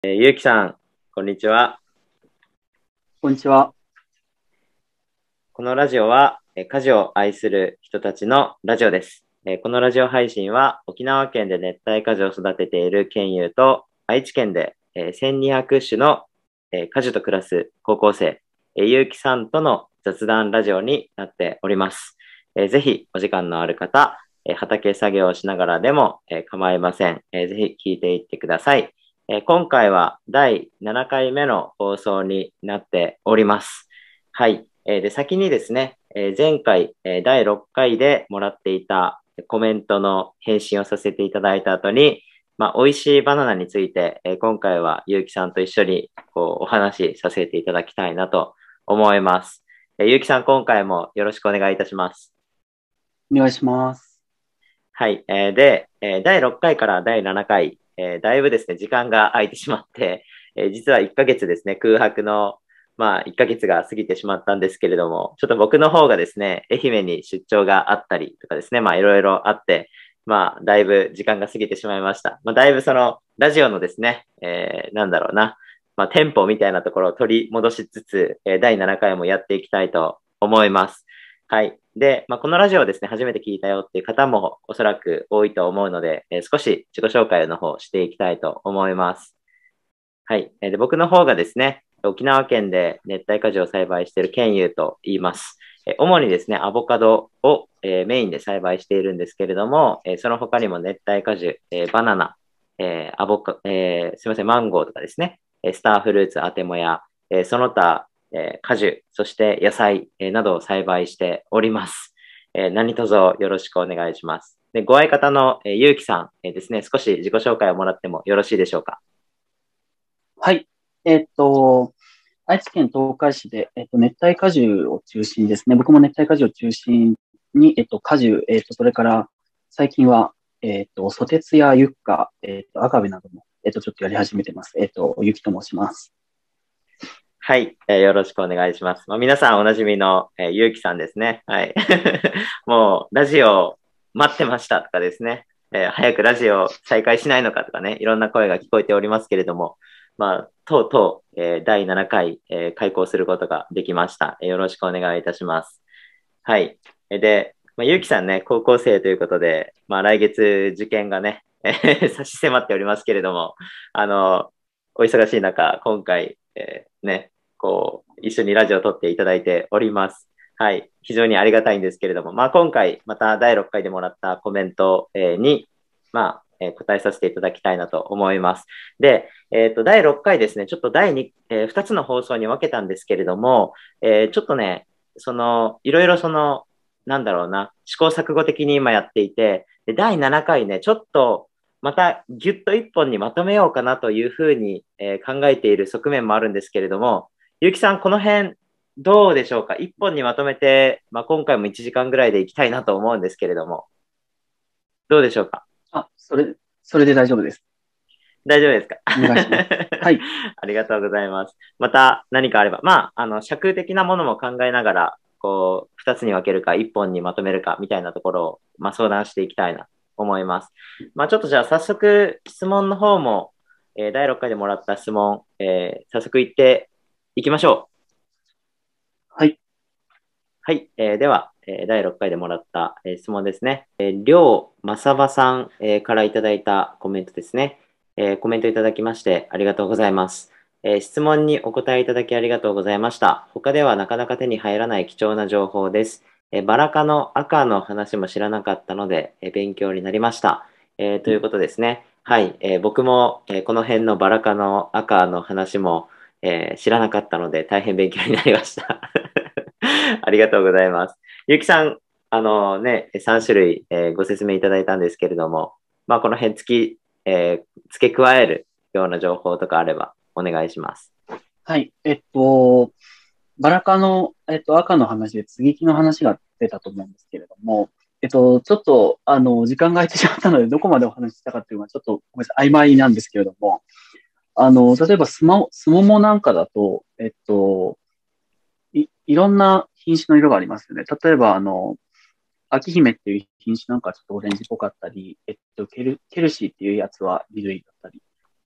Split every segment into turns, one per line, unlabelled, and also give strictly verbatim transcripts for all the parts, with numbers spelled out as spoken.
えー、ゆうきさん、こんにちは。
こんにちは。
このラジオは、えー家事を愛する人たちのラジオです。えーこのラジオ配信は、沖縄県で熱帯果樹を育てている県有と、愛知県で、えーせんにひゃく種の、えー果樹と暮らす高校生、えーゆうきさんとの雑談ラジオになっております。えーぜひ、お時間のある方、えー畑作業をしながらでも、えー構いません。えーぜひ聞いていってください。えー今回はだいななかいめの放送になっております。はい。えーで、先にですね、えー前回、えーだいろっかいでもらっていたコメントの返信をさせていただいた後に、まあ、美味しいバナナについて、えー今回はゆうきさんと一緒にこうお話しさせていただきたいなと思います。えーゆうきさん、今回もよろしくお願いいたします。
お願いします。
はい。えーで、えーだいろっかいからだいななかい、えーだいぶですね、時間が空いてしまって、えー実はいっかげつですね、空白の、まあ、いっかげつが過ぎてしまったんですけれども、ちょっと僕の方がですね、愛媛に出張があったりとかですね、まあ、いろいろあって、まあ、だいぶ時間が過ぎてしまいました。まあ、だいぶその、ラジオのですね、えーなんだろうな、まあ、テンポみたいなところを取り戻しつつ、えーだいななかいもやっていきたいと思います。はい。で、まあ、このラジオをですね、初めて聞いたよっていう方もおそらく多いと思うので、えー少し自己紹介の方していきたいと思います。はい。えーで、僕の方がですね、沖縄県で熱帯果樹を栽培している県有と言います。えー主にですね、アボカドを、えーメインで栽培しているんですけれども、えーその他にも熱帯果樹、えーバナナ、えーアボカ、えーすいません、マンゴーとかですね、えースターフルーツ、アテモヤ、えーその他、えー果樹、そして野菜、えーなどを栽培しております。えー何卒よろしくお願いします。で、ご相方の、えーゆうきさん、えーですね、少し自己紹介をもらってもよろしいでしょうか。
はい。えっと、愛知県東海市で、えっと、熱帯果樹を中心にですね、僕も熱帯果樹を中心に、えっと、果樹、えっと、それから最近は、えっと、ソテツやユッカ、えっと、アガベなども、えっと、ちょっとやり始めてます。えっと、ゆきと申します。
はい、えーよろしくお願いします。まあ、皆さんおなじみの、えーゆうきさんですね。はい。もう、ラジオ待ってましたとかですね。えー早くラジオ再開しないのかとかね、いろんな声が聞こえておりますけれども、まあ、とうとう、えーだいななかい、えー開講することができました。えーよろしくお願いいたします。はい。えーで、まあ、ゆうきさんね、高校生ということで、まあ、来月受験がね、えー差し迫っておりますけれども、あの、お忙しい中、今回、えーね、こう、一緒にラジオを撮っていただいております。はい。非常にありがたいんですけれども、まあ、今回、まただいろっかいでもらったコメント、えーに、まあ、えー答えさせていただきたいなと思います。で、えっと、だいろっかいですね、ちょっとだいに、えー、ふたつの放送に分けたんですけれども、えーちょっとね、その、いろいろその、なんだろうな、試行錯誤的に今やっていて、で、だいななかいね、ちょっと、またぎゅっと一本にまとめようかなというふうに、えー考えている側面もあるんですけれども、ゆうきさん、この辺、どうでしょうか？一本にまとめて、まあ、今回もいちじかんぐらいでいきたいなと思うんですけれども、どうでしょうか？
あ、それ、それで大丈夫です。
大丈夫ですか？
お願いします。はい。
ありがとうございます。また何かあれば、まあ、あの、尺的なものも考えながら、こう、二つに分けるか、一本にまとめるか、みたいなところを、まあ、相談していきたいなと思います。まあ、ちょっとじゃあ、早速、質問の方も、えーだいろっかいでもらった質問、えー早速行っていきましょう。
はい。
はい。えーでは、えーだいろっかいでもらった、えー質問ですね。えーりょうまさばさん、えーからいただいたコメントですね。えーコメントいただきましてありがとうございます。えー質問にお答えいただきありがとうございました。他ではなかなか手に入らない貴重な情報です。えーバラ科の赤の話も知らなかったので、えー勉強になりました。えーということですね。はい。えー僕も、えーこの辺のバラ科の赤の話も、えー知らなかったので大変勉強になりました。ありがとうございます。ゆきさん、あのね、さん種類、えーご説明いただいたんですけれども、まあ、この辺付き、えー付け加えるような情報とかあればお願いします。
はい。えっと、バラ科の、えっと、赤の話で接ぎ木の話が出たと思うんですけれども、えっと、ちょっと、あの、時間が空いてしまったので、どこまでお話ししたかっていうのは、ちょっとごめんなさい、曖昧なんですけれども、あの、例えばスマ、スモモなんかだと、えっと、い、いろんな品種の色がありますよね。例えば、あの、秋姫っていう品種なんかちょっとオレンジっぽかったり、えっと、ケル、ケルシーっていうやつは緑だったり、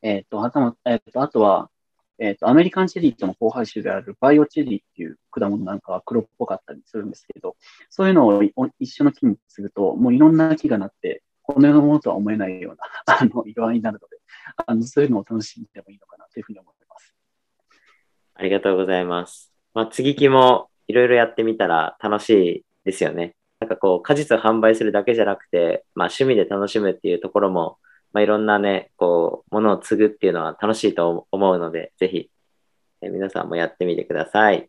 えっと、あとは、えっと、あとは、えっと、アメリカンチェリーとの交配種であるバイオチェリーっていう果物なんかは黒っぽかったりするんですけど、そういうのをい一緒の木に継ぐと、もういろんな木がなって、この世のものとは思えないような、あの、色合いになるので、あの、そういうのを楽しんでもいいのかなというふうに思います。
ありがとうございます。まあ、接ぎ木もいろいろやってみたら楽しいですよね。なんかこう、果実を販売するだけじゃなくて、まあ趣味で楽しむっていうところも、まあいろんなね、こう、ものを継ぐっていうのは楽しいと思うので、ぜひ、えー皆さんもやってみてください。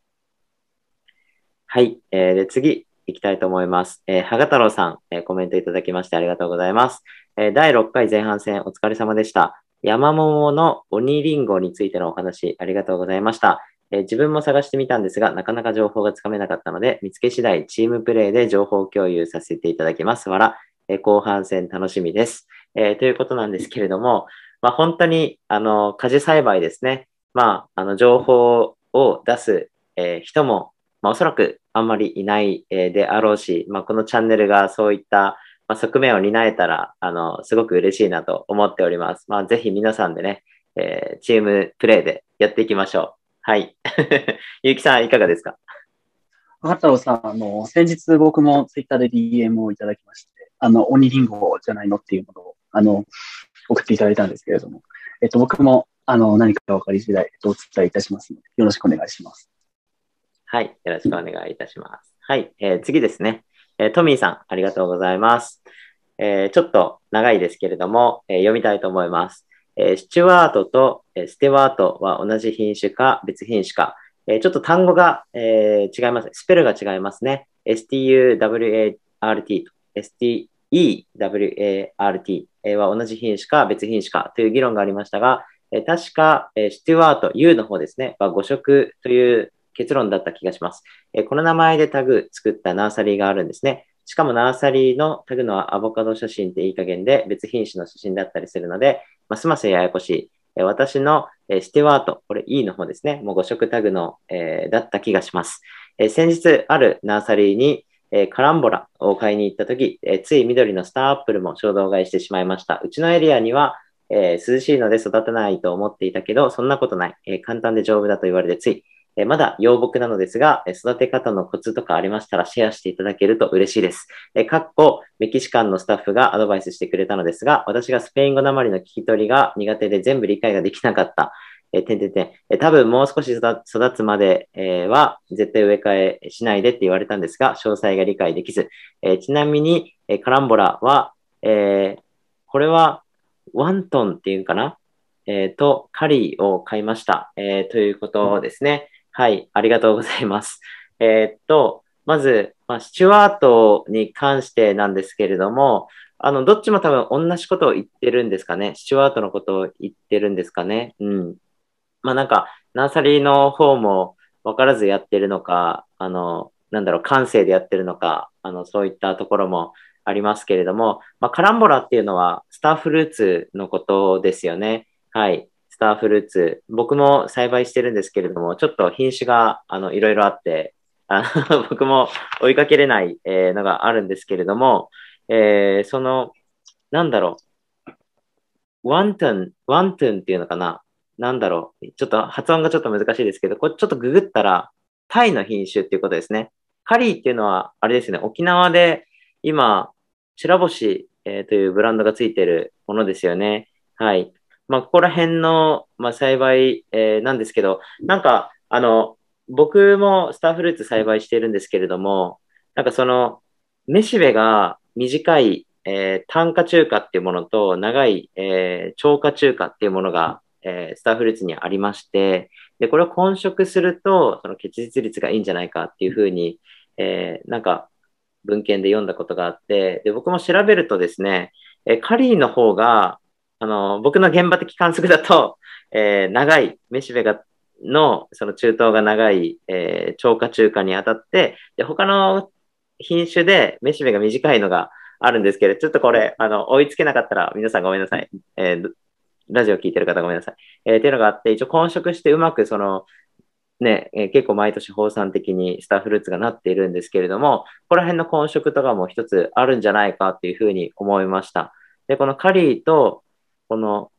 はい。えーで、次、行きたいと思います。えー、はが太郎さん、えーコメントいただきましてありがとうございます。えーだいろっかい前半戦お疲れ様でした。山桃の鬼リンゴについてのお話ありがとうございました。えー自分も探してみたんですが、なかなか情報がつかめなかったので、見つけ次第チームプレイで情報共有させていただきます。わら、えー後半戦楽しみです。えーということなんですけれども、まあ、本当に、あの、果樹栽培ですね。まあ、あの、情報を出す、えー人もまあ、おそらくあんまりいない、えーであろうし、まあ、このチャンネルがそういった、まあ、側面を担えたら、あの、すごく嬉しいなと思っております。まあ、ぜひ皆さんでね、えーチームプレイでやっていきましょう。はい。ゆうきさん、いかがですか？
赤太郎さん、あの、先日僕もツイッターで ディーエム をいただきまして、あの、鬼リンゴじゃないのっていうものを、あの、送っていただいたんですけれども、えっと、僕も、あの、何か分かり次第、えっと、お伝えいたしますので、よろしくお願いします。
はい。よろしくお願いいたします。はい。えー次ですね。えートミーさん、ありがとうございます。えーちょっと長いですけれども、えー読みたいと思います。えースチュワートと、えーステワートは同じ品種か別品種か。えーちょっと単語が、えー違います。スペルが違いますね。エスティーユーダブリューエーアールティー と エスティーイーダブリューエーアールティー えーは同じ品種か別品種かという議論がありましたが、えー確か、えースチュワート、U の方ですね、は誤色という結論だった気がします。えーこの名前でタグ作ったナーサリーがあるんですね。しかもナーサリーのタグのアボカド写真っていい加減で別品種の写真だったりするので、ますますややこしい。えー私の、えーステワート、これ E の方ですね。もうご色タグの、えーだった気がします。えー先日あるナーサリーに、えーカランボラを買いに行ったとき、えーつい緑のスターアップルも衝動買いしてしまいました。うちのエリアには、えー涼しいので育たないと思っていたけど、そんなことない。えー簡単で丈夫だと言われてつい、えまだ幼木なのですが、育て方のコツとかありましたらシェアしていただけると嬉しいです。えかっこ、メキシカンのスタッフがアドバイスしてくれたのですが、私がスペイン語なまりの聞き取りが苦手で全部理解ができなかった。えてんてんてん。え多分もう少し育つまで、えーは絶対植え替えしないでって言われたんですが、詳細が理解できず。えちなみに、えカランボラは、えーこれはワントンっていうかなえっ、と、カリーを買いました。えーということですね。はい、ありがとうございます。えーっと、まず、まあ、スチュワートに関してなんですけれども、あの、どっちも多分同じことを言ってるんですかね。スチュワートのことを言ってるんですかね。うん。まあなんか、ナーサリーの方も分からずやってるのか、あの、なんだろう、感性でやってるのか、あの、そういったところもありますけれども、まあカランボラっていうのはスターフルーツのことですよね。はい。スターフルーツ。僕も栽培してるんですけれども、ちょっと品種が、あの、いろいろあって、あの僕も追いかけれない、えーのがあるんですけれども、えーその、なんだろう、ワントン、ワントンっていうのかな、なんだろう。ちょっと発音がちょっと難しいですけど、これちょっとググったら、タイの品種っていうことですね。カリーっていうのは、あれですね、沖縄で今、白星、えーというブランドがついてるものですよね。はい。まあ、ここら辺の、まあ、栽培、えーなんですけど、なんか、あの、僕もスターフルーツ栽培してるんですけれども、なんかその、めしべが短いえー、単価中華っていうものと、長い、えー、超過中華っていうものが、えー、スターフルーツにありまして、で、これを混植すると、その結実率がいいんじゃないかっていうふうに、えー、なんか、文献で読んだことがあって、で、僕も調べるとですね、えー、カリーの方が、あの、僕の現場的観測だと、えー、長い、めしべが、の、その中東が長い、えー、超過中華にあたって、で、他の品種でめしべが短いのが、あるんですけど、ちょっとこれ、あの、追いつけなかったら皆さんごめんなさい。えーラジオ聞いてる方ごめんなさい。えーっていうのがあって、一応混植してうまくその、ね、えー結構毎年放散的にスターフルーツがなっているんですけれども、ここら辺の混植とかも一つあるんじゃないかっていうふうに思いました。で、このカリーと、この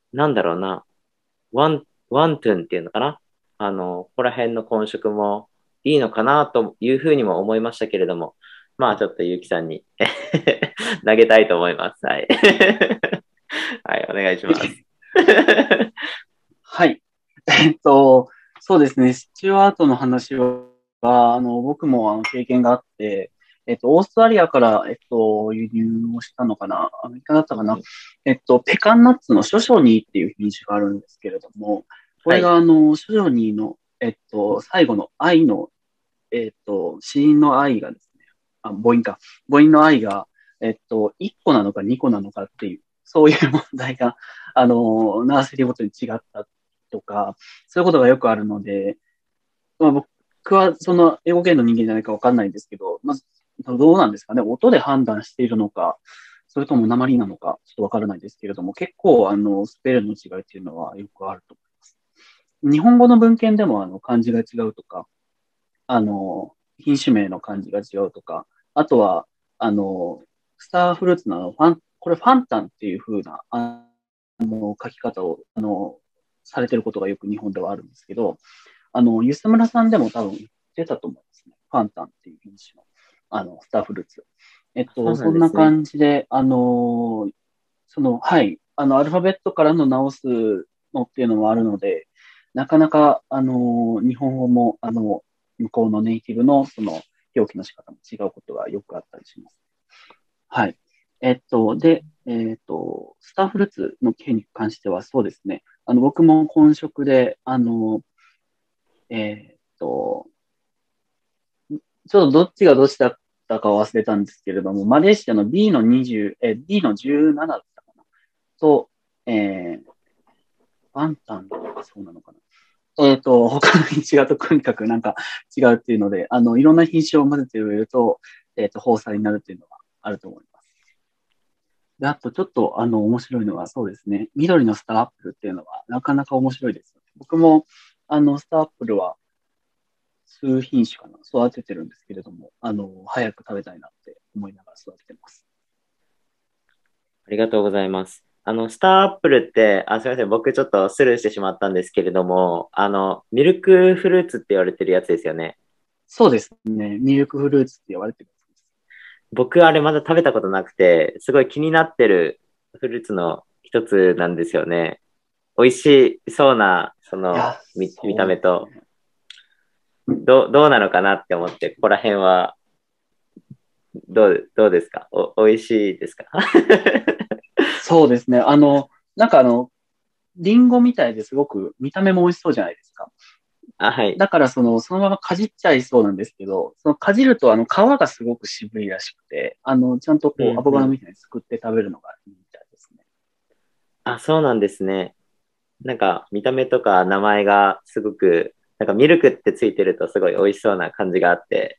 なんだろうな、ワン、ワントゥンっていうのかな。あの、ここら辺の混色もいいのかなというふうにも思いましたけれども、まあちょっとゆうきさんに投げたいと思います。はい。はい、お願いします。
はい。えっと、そうですね。スチュワートの話は、あの、僕もあの経験があって、えっと、オーストラリアから、えっと、輸入をしたのかな、アメリカだったかな。えっと、ペカンナッツのショショニーっていう品種があるんですけれども、これが
はい。
あの、ショショニーの、えっと、最後の愛の、えっと、死因の愛がですね、あ、母音か。母音の愛が、えっと、いっこなのかにこなのかっていう、そういう問題が、あの、ナーセリーごとに違ったとか、そういうことがよくあるので、まあ、僕はその英語圏の人間じゃないかわかんないんですけど、まず、どうなんですかね。音で判断しているのか、それとも鉛なのか、ちょっとわからないですけれども、結構、あの、スペルの違いっていうのはよくあると思います。日本語の文献でも、あの、漢字が違うとか、あの、品種名の漢字が違うとか、あとは、あの、スターフルーツのあのファン、これファンタンっていう風な、あの、書き方を、あの、されてることがよく日本ではあるんですけど、あの、ユスムラさんでも多分言ってたと思うんですね。ファンタンっていう品種の、あの、スターフルーツ。えっと、
そうなん
そんな
ですね。
感じで、あの、その、はい、あの、アルファベットからの直すのっていうのもあるので、なかなか、あの、日本語も、あの、向こうのネイティブの、その、表記の仕方も違うことがよくあったりします。はい。えっと、で、えっと、スターフルーツの件に関してはそうですね。あの、僕も本職で、あの、えっと、ちょっとどっちがどっちだったか忘れたんですけれども、マレーシアの B のにじゅう、え、B のじゅうななだったかなと、えー、ワンタンとかそうなのかな。えっと、他の品種がととにかくなんか違うっていうので、あの、いろんな品種を混ぜて植えると、えっと、豊作になるっていうのがあると思います。で、あとちょっと、あの、面白いのはそうですね、緑のスターアップルっていうのはなかなか面白いです。僕も、あの、スターアップルは数品種かな、育ててるんですけれども、あの、早く食べたいなって思いながら育ててます。
ありがとうございます。あの、スターアップルって、あ、すみません。僕ちょっとスルーしてしまったんですけれども、あの、ミルクフルーツって言われてるやつですよね。
そうですね、ミルクフルーツって言われてるやつです。
僕あれまだ食べたことなくて、すごい気になってるフルーツの一つなんですよね。美味しそうな、その、
いや、
見、見た
そう
目と、
ですね。
どう、どうなのかなって思って、ここら辺は、どう、どうですか？お、美味しいですか？
そうですね。あの、なんかあの、リンゴみたいですごく見た目も美味しそうじゃないですか。
あ、はい。
だからその、そのままかじっちゃいそうなんですけど、そのかじるとあの皮がすごく渋いらしくて、あの、ちゃんと
う
こう、アボカド
んうん。
みたいにすくって食べるのがいいみたいですね。
あ、そうなんですね。なんか、見た目とか名前がすごく、なんかミルクってついてるとすごい美味しそうな感じがあって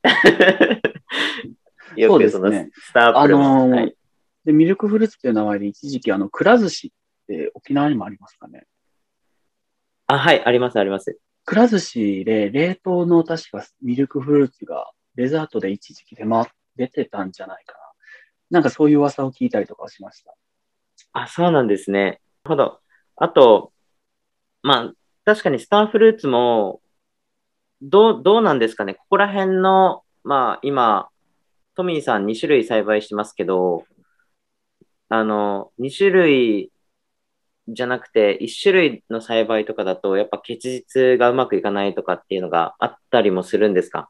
よ
そう
くそのス
ですね。
ターアッ
あ
プルも、は
の、
い。
で、ミルクフルーツという名前で一時期あの、くら寿司って沖縄にもありますかね。
あ、はい、あります、あります。
くら寿司で冷凍の確かミルクフルーツがデザートで一時期出回出てたんじゃないかな。なんかそういう噂を聞いたりとかしました。
あ、そうなんですね。なるほど。あと、まあ、確かにスターフルーツも、どう、どうなんですかね。ここら辺の、まあ、今、トミーさんに種類栽培してますけど、あの、に種類じゃなくて、いち種類の栽培とかだと、やっぱ結実がうまくいかないとかっていうのがあったりもするんですか？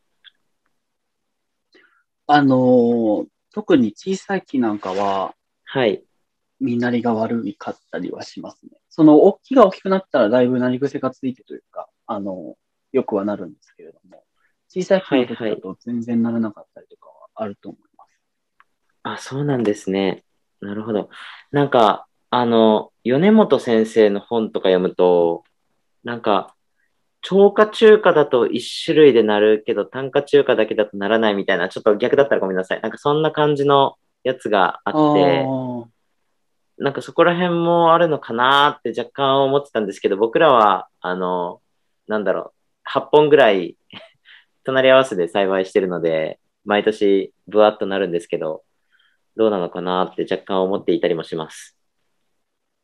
あのー特に小さい木なんかは、
はい。
実りが悪いかったりはしますね。その、大きが大きくなったらだいぶなり癖がついてというか、あの、よくはなるんですけれども、小さい木
はい、
の時だ
はい。
と全然ならなかったりとかはあると思います。
あ、そうなんですね。なるほど。なんか、あの、米本先生の本とか読むと、なんか、超過中華だと一種類でなるけど、単価中華だけだとならないみたいな、ちょっと逆だったらごめんなさい。なんかそんな感じのやつがあ
あ
って、
あ、
なんかそこら辺もあるのかなって若干思ってたんですけど、僕らは、あの、なんだろう、はっぽんぐらい隣り合わせで栽培してるので、毎年ブワッとなるんですけど、どうなのかなって若干思っていたりもします。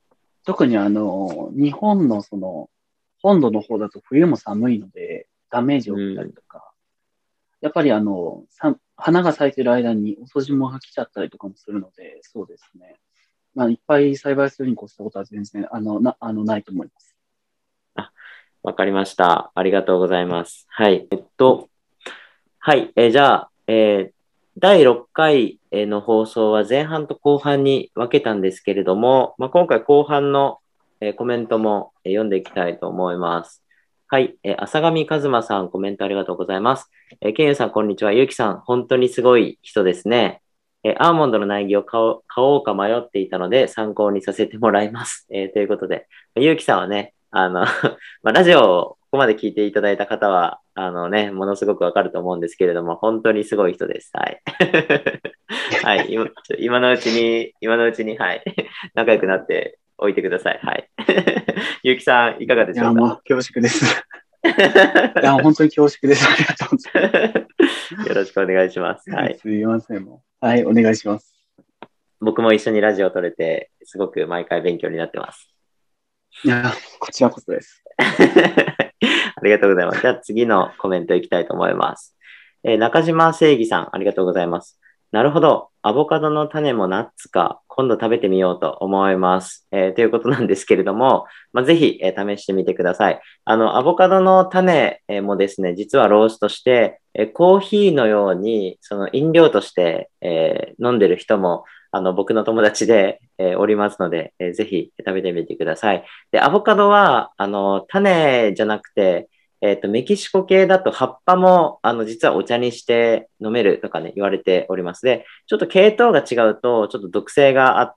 特にあの、日本のその、本土の方だと冬も寒いので、ダメージを受けたり
うん。
とか、やっぱりあの、さ花が咲いてる間に遅霜が来ちゃったりとかもするので、そうですね。まあ、いっぱい栽培するに越したことは全然、あの、な、あの、ないと思います。
あ、わかりました。ありがとうございます。はい。えっと、はい。えーじゃあ、えーだいろっかいの放送は前半と後半に分けたんですけれども、まあ、今回後半の、えーコメントも、えー読んでいきたいと思います。はい。えー浅上和馬さん、コメントありがとうございます。えー、ケンユさん、こんにちは。ゆうきさん、本当にすごい人ですね。えーアーモンドの苗木を買おう買おうか迷っていたので、参考にさせてもらいます。えーということで、ゆうきさんはね、あのまあ、ラジオをここまで聞いていただいた方は、あのね、ものすごくわかると思うんですけれども、本当にすごい人です。はい。はい。今、今のうちに、今のうちに、はい。仲良くなっておいてください。はい。ゆうきさん、いかがで
いや、
しょうか？
もう恐縮です。いや、本当に恐縮です。ありがとうござい
よろしくお願いします。は
ます。
い。
すいません、もう。はい、お願いします。
僕も一緒にラジオを撮れて、すごく毎回勉強になってます。
いや、こちらこそです。
ありがとうございます。じゃあ次のコメントいきたいと思います。えー中島正義さん、ありがとうございます。なるほど。アボカドの種もナッツか、今度食べてみようと思います。えーということなんですけれども、まあ、ぜひ、えー試してみてください。あの、アボカドの種、えーもですね、実はローストして、えーコーヒーのように、その飲料として、えー飲んでる人も、あの、僕の友達で、えーおりますので、えーぜひ食べてみてください。で、アボカドは、あの、種じゃなくて、えっと、メキシコ系だと葉っぱも、あの、実はお茶にして飲めるとかね、言われております。で、ちょっと系統が違うと、ちょっと毒性があって、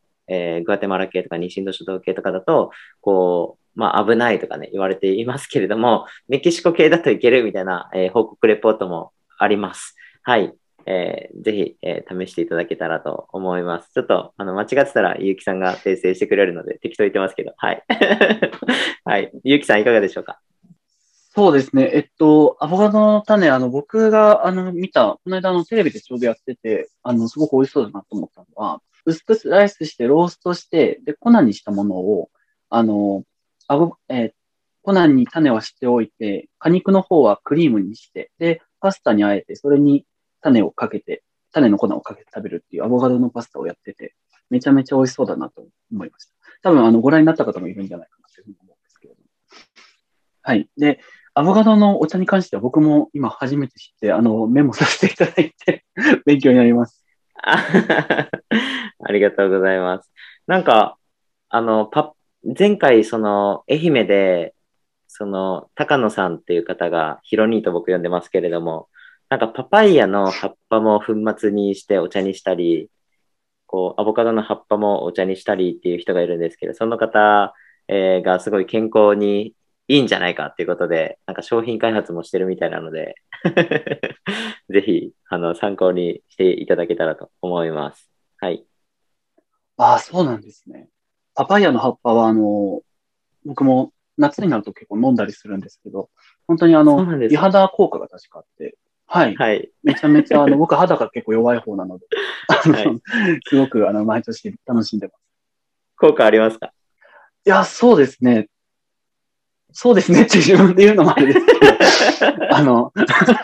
えーグアテマラ系とか西インド諸島系とかだと、こう、まあ危ないとかね、言われていますけれども、メキシコ系だといけるみたいな、えー報告レポートもあります。はい。えーぜひ、えー試していただけたらと思います。ちょっと、あの、間違ってたら、ゆうきさんが訂正してくれるので、適当言ってますけど、はい。はい。ゆうきさんいかがでしょうか？
そうですね。えっと、アボカドの種、あの、僕が、あの、見た、この間、あの、テレビでちょうどやってて、あの、すごく美味しそうだなと思ったのは、薄くスライスして、ローストして、で、粉にしたものを、あの、アボ、えー粉に種はしておいて、果肉の方はクリームにして、で、パスタにあえて、それに種をかけて、種の粉をかけて食べるっていうアボカドのパスタをやってて、めちゃめちゃ美味しそうだなと思いました。多分、あの、ご覧になった方もいるんじゃないかなというふうに思うんですけれども。はい。で、アボカドのお茶に関しては僕も今初めて知って、あの、メモさせていただいて勉強になります。
あありがとうございます。なんか、あの、パ、前回、その、愛媛で、その、高野さんっていう方が、ヒロニーと僕呼んでますけれども、なんかパパイヤの葉っぱも粉末にしてお茶にしたり、こう、アボカドの葉っぱもお茶にしたりっていう人がいるんですけど、その方、えーがすごい健康にいいんじゃないかっていうことで、なんか商品開発もしてるみたいなのでぜひ、あの、参考にしていただけたらと思います。はい。
ああ、そうなんですね。パパイヤの葉っぱは、あの、僕も夏になると結構飲んだりするんですけど、本当にあの、美
そうなんですか。
肌効果が確かあって、はい。
はい。
めちゃめちゃ、あの、僕肌が結構弱い方なので、あの、
はい。
すごく、あの、毎年楽しんでます。
効果ありますか？
いや、そうですね。そうですねって自分で言うのもあれですけど、あの、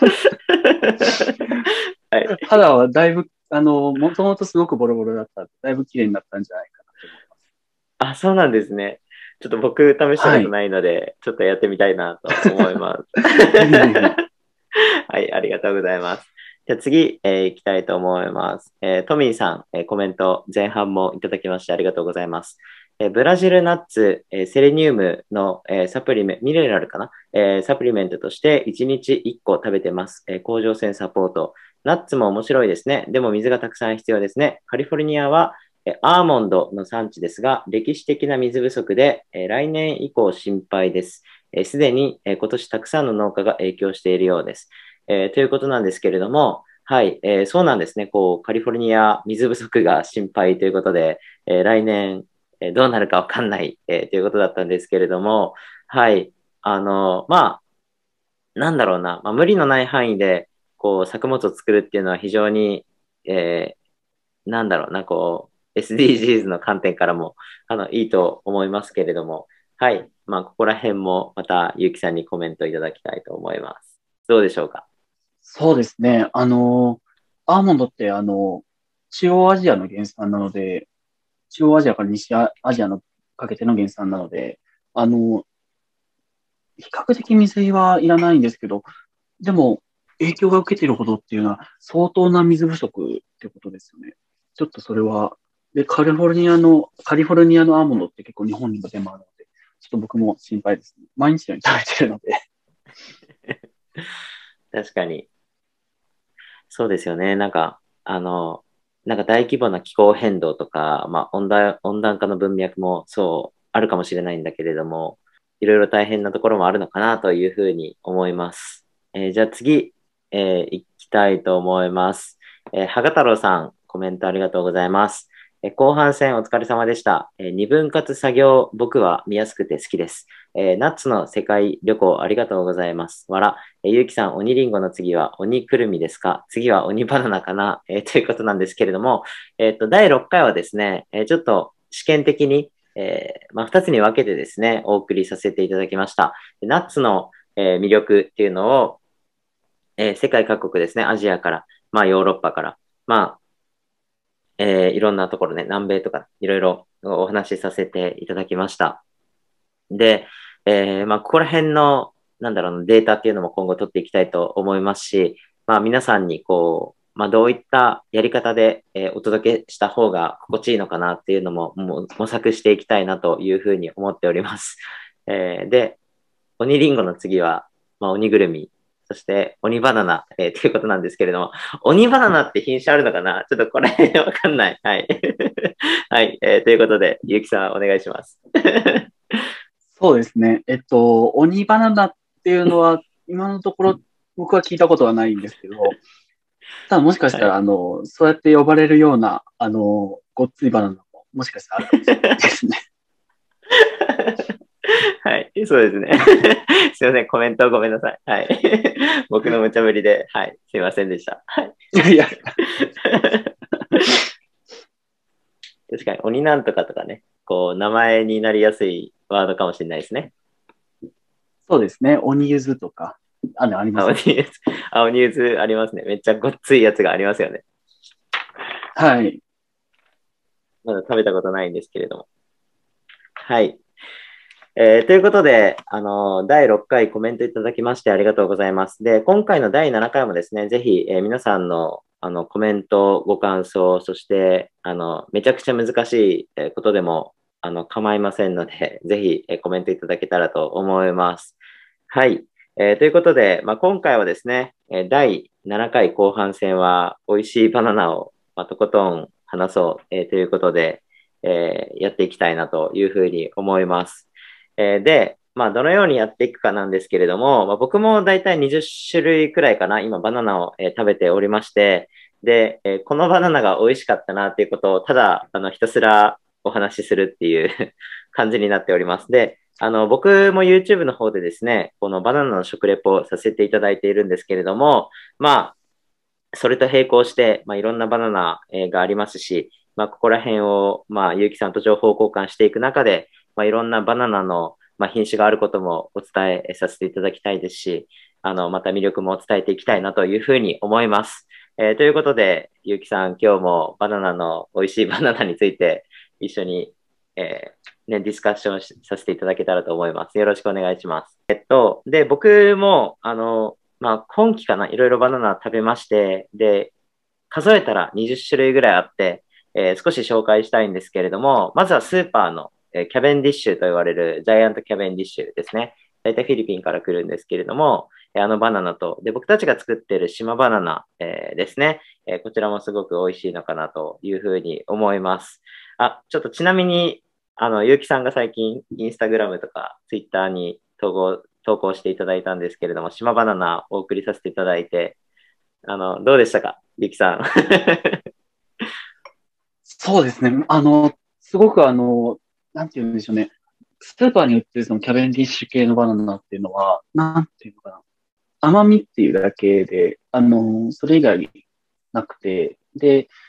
はい。
肌はだいぶ、あの、もともとすごくボロボロだったんで、だいぶ綺麗になったんじゃないかなと思います。
あ、そうなんですね。ちょっと僕試した
はい。
ことないので、ちょっとやってみたいなと思います。
ぜひぜひ。
はい、ありがとうございます。じゃあ次、えー行きたいと思います。えートミーさん、えーコメント前半もいただきましてありがとうございます。えーブラジルナッツ、えーセレニウムの、えーサプリメント、ミネラルかな、えーサプリメントとしていちにちいっこ食べてます。えー甲状腺サポート。ナッツも面白いですね。でも水がたくさん必要ですね。カリフォルニアはえーアーモンドの産地ですが、歴史的な水不足で、えー来年以降心配です。すでに、えー今年たくさんの農家が影響しているようです。えーということなんですけれども、はい、えーそうなんですね。こう、カリフォルニア水不足が心配ということで、えー来年、えーどうなるかわかんない、えーということだったんですけれども、はい、あの、まあ、なんだろうな、まあ、無理のない範囲で、こう、作物を作るっていうのは非常に、えーなんだろうな、こう、 エスディージーズ の観点からも、あの、いいと思いますけれども、はい。まあ、ここら辺もまた、ゆうきさんにコメントいただきたいと思います。どうでしょうか？
そうですね。あの、アーモンドって、あの、中央アジアの原産なので、中央アジアから西アアジアのかけての原産なので、あの、比較的水はいらないんですけど、でも、影響が受けているほどっていうのは相当な水不足ってことですよね。ちょっとそれは、で、カリフォルニアの、カリフォルニアのアーモンドって結構日本にも出回るので、ちょっと僕も心配ですね。毎日のように食べてるので。
確かに。そうですよね。なんか、あの、なんか大規模な気候変動とか、まあ温暖、温暖化の文脈もそうあるかもしれないんだけれども、いろいろ大変なところもあるのかなというふうに思います。えーじゃあ次、えー行きたいと思います。えー、はが太郎さん、コメントありがとうございます。えー後半戦お疲れ様でした。えー二分割作業、僕は見やすくて好きです。えーナッツの世界旅行ありがとうございます。わら。えーゆうきさん、鬼リンゴの次は鬼くるみですか？次は鬼バナナかな？えーということなんですけれども、えっと、だいろっかいはですね、えーちょっと試験的に、えーまあ、ふたつに分けてですね、お送りさせていただきました。でナッツの、えー魅力っていうのを、えー世界各国ですね、アジアから、まあヨーロッパから、まあ、えーいろんなところね、南米とか、いろいろお話しさせていただきました。で、えーまあ、ここら辺の、なんだろうな、データっていうのも今後取っていきたいと思いますし、まあ、皆さんにこう、まあ、どういったやり方で、えーお届けした方が心地いいのかなっていうのも、もう模索していきたいなというふうに思っております。えーで、鬼リンゴの次は、まあ、鬼ぐるみ、そして鬼バナナ、えー、ということなんですけれども、鬼バナナって品種あるのかな？ちょっとこれわかんない。はい。はい、えーということで、ゆうきさんお願いします。
そうですね。えっと、鬼バナナっていうのは、今のところ僕は聞いたことはないんですけど、ただもしかしたら、
はい。
あの、そうやって呼ばれるような、あの、ごっついバナナも、もしかしたらあるかもしれないですね。
はい、そうですね。すいません、コメントごめんなさい。はい。僕の無茶ぶりで、はい、すいませんでした。はい。
いやいや、
確かに、鬼なんとかとかね、こう、名前になりやすいワードかもしれないですね。
そうですね。鬼ゆずとか、あ、ね、ありま
青ニ
すね。
ュース、青ニュースありますね。めっちゃごっついやつがありますよね。
はい。
まだ食べたことないんですけれども。はい。えーということで、あの、だいろっかいコメントいただきましてありがとうございます。で、今回のだいななかいもですね、ぜひ、えー皆さんの、あの、コメント、ご感想、そして、あの、めちゃくちゃ難しいえーことでも、あの、構いませんので、ぜひ、えーコメントいただけたらと思います。はい。えーということで、まあ、今回はですね、えーだいななかい後半戦は、美味しいバナナを、まあ、とことん話そう、えーということで、えーやっていきたいなというふうに思います。えーで、まあ、どのようにやっていくかなんですけれども、まあ、僕もだいたいにじゅっしゅるいくらいかな、今バナナを、えー食べておりまして、で、えーこのバナナが美味しかったなっていうことを、ただ、あの、ひたすらお話しするっていう感じになっております。で、あの、僕も YouTube の方でですね、このバナナの食レポをさせていただいているんですけれども、まあ、それと並行して、まあ、いろんなバナナ、えーがありますし、まあ、ここら辺を、まあ、ゆうきさんと情報交換していく中で、まあ、いろんなバナナの、まあ、品種があることもお伝えさせていただきたいですし、あの、また魅力も伝えていきたいなというふうに思います。えーということで、ゆうきさん、今日もバナナの、美味しいバナナについて一緒に、えーね、ディスカッションしさせていただけたらと思います。よろしくお願いします。えっと、で、僕も、あの、まあ、今期かな、いろいろバナナ食べまして、で、数えたらにじゅっしゅるいぐらいあって、えー少し紹介したいんですけれども、まずはスーパーの、えーキャベンディッシュと言われるジャイアントキャベンディッシュですね。大体フィリピンから来るんですけれども、えーあのバナナと、で、僕たちが作っている島バナナ、えーですね、えーこちらもすごく美味しいのかなというふうに思います。あ、ちょっとちなみに、あの、ゆうきさんが最近、インスタグラムとか、ツイッターに投稿、投稿していただいたんですけれども、島バナナをお送りさせていただいて、あの、どうでしたかゆきさん？
そうですね。あの、すごくあの、なんて言うんでしょうね。スーパーに売ってるそのキャベンディッシュ系のバナナっていうのは、なんていうのかな。甘みっていうだけで、あの、それ以外なくて、で、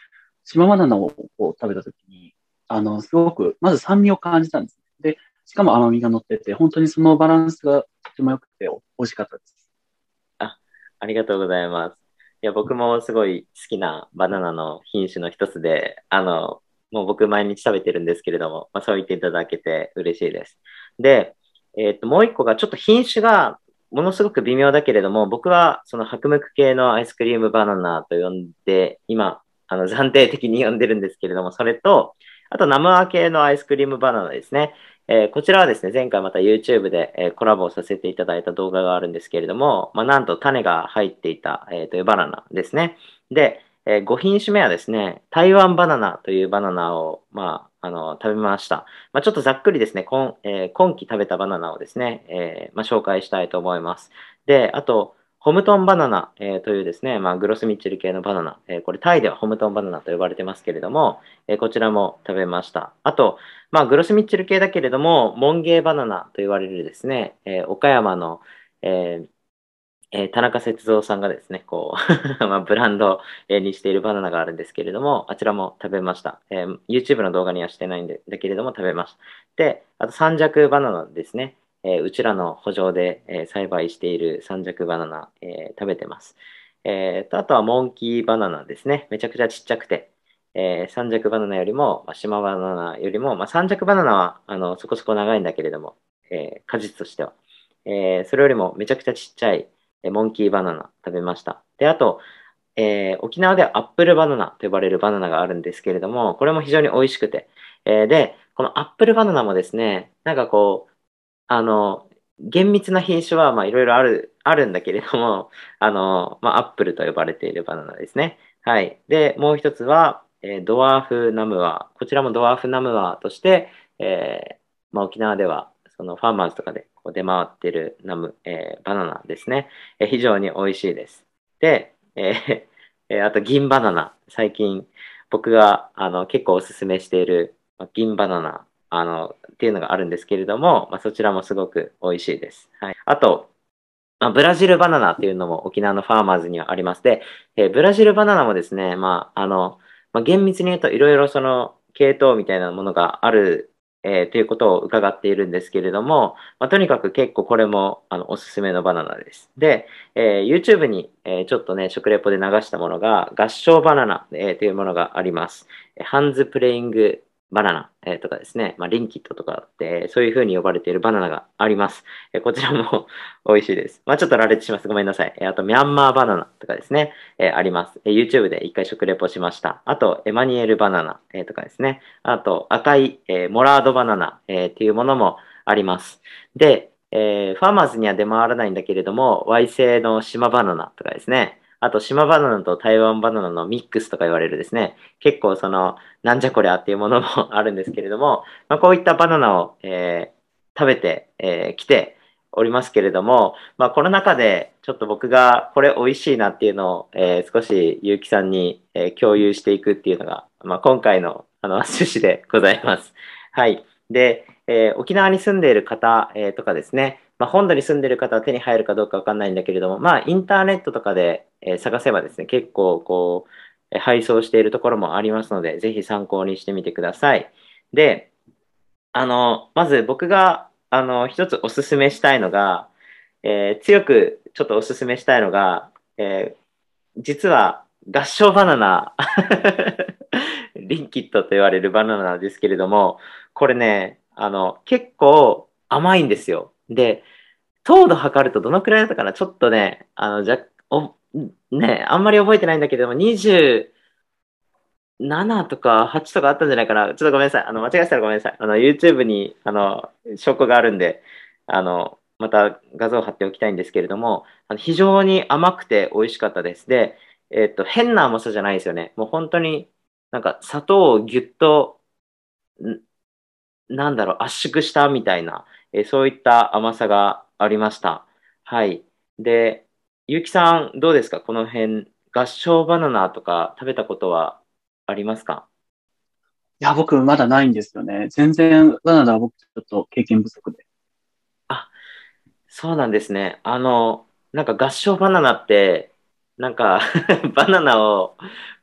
島バナナをこう食べたときに、あの、すごく、まず酸味を感じたんですね。で、しかも甘みが乗ってて、本当にそのバランスがとても良くて、美味しかったです。
あ、ありがとうございます。いや、僕もすごい好きなバナナの品種の一つで、あの、もう僕毎日食べてるんですけれども、まあ、そう言っていただけて嬉しいです。で、えっと、もう一個がちょっと品種がものすごく微妙だけれども、僕はその白無系のアイスクリームバナナと呼んで、今、あの、暫定的に呼んでるんですけれども、それと、あと生和系のアイスクリームバナナですね。えーこちらはですね、前回また YouTube で、えーコラボをさせていただいた動画があるんですけれども、まあ、なんと種が入っていた、えーというバナナですね。で、えーご品種目はですね、台湾バナナというバナナを、まあ、あの、食べました。まあ、ちょっとざっくりですね、今、えー今期食べたバナナをですね、えーまあ、紹介したいと思います。で、あと、ホムトンバナナ、えーというですね、まあ、グロスミッチェル系のバナナ、えーこれタイではホムトンバナナと呼ばれてますけれども、えーこちらも食べました。あと、まあ、グロスミッチェル系だけれども、モンゲーバナナと言われるですね、えー岡山の、えーえー田中節三さんがですね、こうまあ、ブランドにしているバナナがあるんですけれども、あちらも食べました。えー YouTube の動画にはしてないんで、だけれども食べました。で、あと三尺バナナですね。えーうちらの圃場で、えー栽培している三尺バナナ、えー食べてます。えーと、あとはモンキーバナナですね。めちゃくちゃちっちゃくて、えー三尺バナナよりも、まあ、島バナナよりも、まあ、三尺バナナはあのそこそこ長いんだけれども、えー果実としては。えーそれよりもめちゃくちゃちっちゃい、えーモンキーバナナ食べました。で、あと、えー沖縄ではアップルバナナと呼ばれるバナナがあるんですけれども、これも非常に美味しくて。えーで、このアップルバナナもですね、なんかこう、あの、厳密な品種はまあいろいろある、あるんだけれども、あの、まあ、アップルと呼ばれているバナナですね。はい。で、もう一つは、えードワーフナムワー。こちらもドワーフナムワーとして、えーまあ、沖縄では、そのファーマーズとかでこう出回っているナム、えーバナナですね。えー非常に美味しいです。で、えーえーあと銀バナナ。最近僕があの結構おすすめしているまあ銀バナナ。あの、っていうのがあるんですけれども、まあ、そちらもすごく美味しいです。はい。あと、まあ、ブラジルバナナっていうのも沖縄のファーマーズにはありまして、えーブラジルバナナもですね、まあ、あの、まあ、厳密に言うといろいろその系統みたいなものがある、えーということを伺っているんですけれども、まあ、とにかく結構これもあのおすすめのバナナです。で、えー YouTube に、えーちょっとね、食レポで流したものが合唱バナナ、えーというものがあります。ハンズプレイングバナナ、えーとかですね、まあ、リンキットとかって、そういう風に呼ばれているバナナがあります。えーこちらも美味しいです。まあちょっと羅列します。ごめんなさい。えーあと、ミャンマーバナナとかですね。えーあります。えー YouTube で一回食レポしました。あと、エマニュエルバナナ、えーとかですね。あと、赤い、えーモラードバナナ、えーっていうものもあります。で、えーファーマーズには出回らないんだけれども、Y 製の島バナナとかですね。あと、島バナナと台湾バナナのミックスとか言われるですね。結構その、なんじゃこりゃっていうものもあるんですけれども、まあ、こういったバナナを、えー食べてき、えー来て、おりますけれども、まあ、この中でちょっと僕がこれ美味しいなっていうのを、えー少し結城さんに、えー共有していくっていうのが、まあ、今回のあの趣旨でございます。はい。で、えー沖縄に住んでいる方、えーとかですね、まあ、本土に住んでいる方は手に入るかどうかわかんないんだけれども、まあ、インターネットとかで、えー探せばですね、結構こう、えー配送しているところもありますので、ぜひ参考にしてみてください。で、あの、まず僕が、あの、一つおすすめしたいのが、えー強くちょっとおすすめしたいのが、えー実は合唱バナナ、リンキットと言われるバナナなんですけれども、これね、あの、結構甘いんですよ。で、糖度測るとどのくらいだったかなちょっとね、あの、じゃ、お、ね、あんまり覚えてないんだけれども、にじゅう、ななとかはちとかあったんじゃないかな。ちょっとごめんなさい。あの、間違えてたらごめんなさい。あの、YouTube に、あの、証拠があるんで、あの、また画像を貼っておきたいんですけれども、あの非常に甘くて美味しかったです。で、えっと、変な甘さじゃないですよね。もう本当になんか砂糖をぎゅっと、んなんだろう、圧縮したみたいな、えーそういった甘さがありました。はい。で、ゆうきさん、どうですかこの辺、合唱バナナとか食べたことはありますか？
いや、僕まだないんですよね。全然、バナナは僕ちょっと経験不足で。
あ、そうなんですね。あの、なんか合唱バナナって、なんかバナナを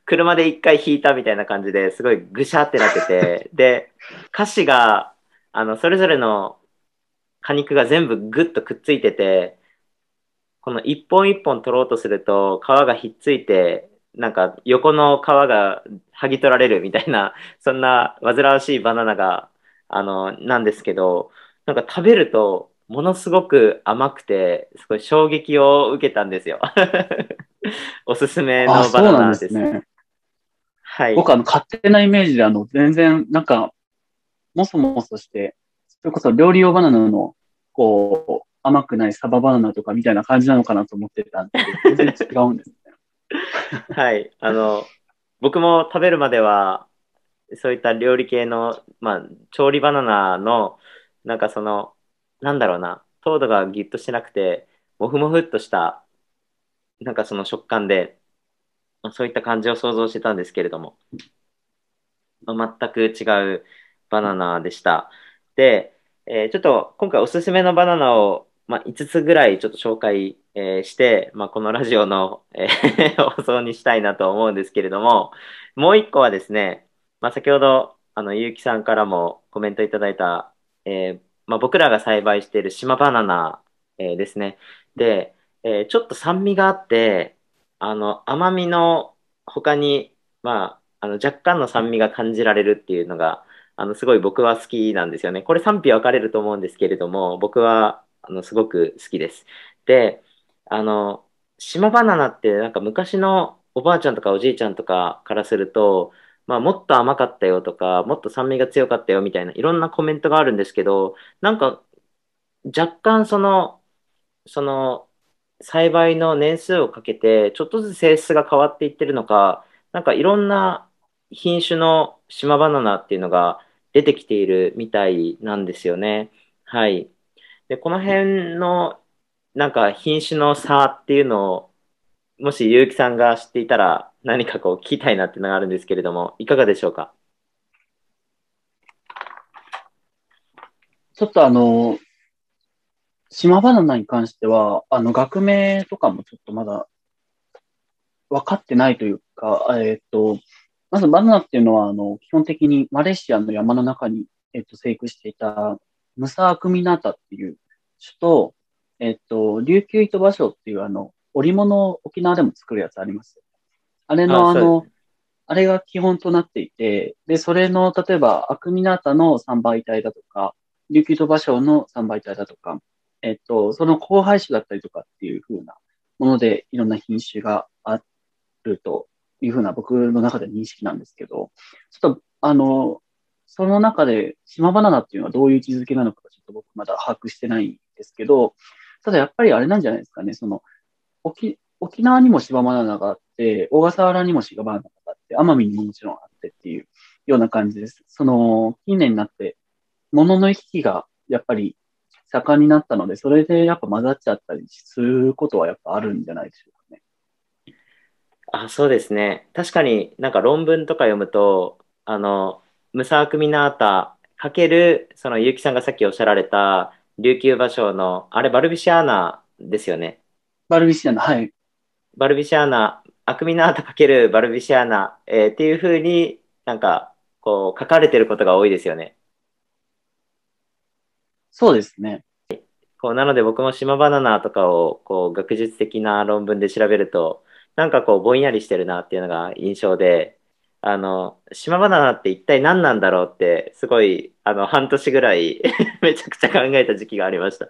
車で一回引いたみたいな感じですごいぐしゃってなってて、で、菓子が、あの、それぞれの果肉が全部ぐっとくっついてて、この一本一本取ろうとすると皮がひっついて、なんか横の皮が剥ぎ取られるみたいな、そんな煩わしいバナナが、あの、なんですけど、なんか食べるとものすごく甘くて、すごい衝撃を受けたんですよ。おすすめ
あ、
のバナ
そうなんで
ナです。
すね。
はい。
僕、あの、勝手なイメージで、あの、全然、なんか、もそもそして、それこそ料理用バナナの、こう、甘くないサババナナとかみたいな感じなのかなと思ってたんですけど、全然違うんですね。
はい。あの、僕も食べるまでは、そういった料理系の、まあ、調理バナナの、なんかその、なんだろうな、糖度がギュッとしてなくて、もふもふっとした、なんかその食感で、まあそういった感じを想像してたんですけれども、まあ全く違うバナナでした。で、えーちょっと今回おすすめのバナナを、まあ、いつつつぐらいちょっと紹介、えーして、まあ、このラジオの、えー放送にしたいなと思うんですけれども、もう一個はですね、まあ、先ほど、あの、ゆうきさんからもコメントいただいた、えーまあ、僕らが栽培している島バナナ、えーですね。で、えーちょっと酸味があって、あの、甘みの他に、まあ、あの、若干の酸味が感じられるっていうのが、あの、すごい僕は好きなんですよね。これ賛否分かれると思うんですけれども、僕は、あの、すごく好きです。で、あの、島バナナってなんか昔のおばあちゃんとかおじいちゃんとかからすると、まあ、もっと甘かったよとか、もっと酸味が強かったよみたいな、いろんなコメントがあるんですけど、なんか若干その、その、栽培の年数をかけて、ちょっとずつ性質が変わっていってるのか、なんかいろんな品種の島バナナっていうのが出てきているみたいなんですよね。はい。で、この辺の、なんか品種の差っていうのを、もし結城さんが知っていたら何かこう聞きたいなっていうのがあるんですけれども、いかがでしょうか？
ちょっとあの、島バナナに関しては、あの、学名とかもちょっとまだ分かってないというか、えっと、まずバナナっていうのは、あの、基本的にマレーシアの山の中に、えっと、生育していたムサアクミナータっていう種と、えっと、琉球糸芭蕉っていうあの、織物を沖縄でも作るやつあります。あれ
あ、
のあの、
そうですね。
あれが基本となっていて、で、それの、例えば、アクミナータのさんばい体だとか、琉球糸芭蕉のさんばい体だとか、えっと、その交配種だったりとかっていう風なもので、いろんな品種があるというふうな僕の中で認識なんですけど、ちょっと、あの、その中で島バナナっていうのはどういう位置づけなのかちょっと僕まだ把握してないんですけど、ただやっぱりあれなんじゃないですかね、その、沖、沖縄にも島バナナがあって、小笠原にも島バナナがあって、奄美にももちろんあってっていうような感じです。その、近年になって、物の行き来がやっぱり盛んになったので、それでやっぱ混ざっちゃったりすることはやっぱあるんじゃないでしょうかね。
あ、そうですね。確かになんか論文とか読むと、あの、ムサークミナータかける、その結城さんがさっきおっしゃられた琉球芭蕉の、あれバルビシアーナですよね。
バルビシアの、はい。
バルビシアーナ、アクミナータかけるバルビシアーナ、えーっていう風になんか、こう書かれてることが多いですよね。
そうですね。
こう、なので僕も島バナナとかを、こう、学術的な論文で調べると、なんかこう、ぼんやりしてるなっていうのが印象で、あの、島バナナって一体何なんだろうって、すごい、あの、半年ぐらいめちゃくちゃ考えた時期がありました。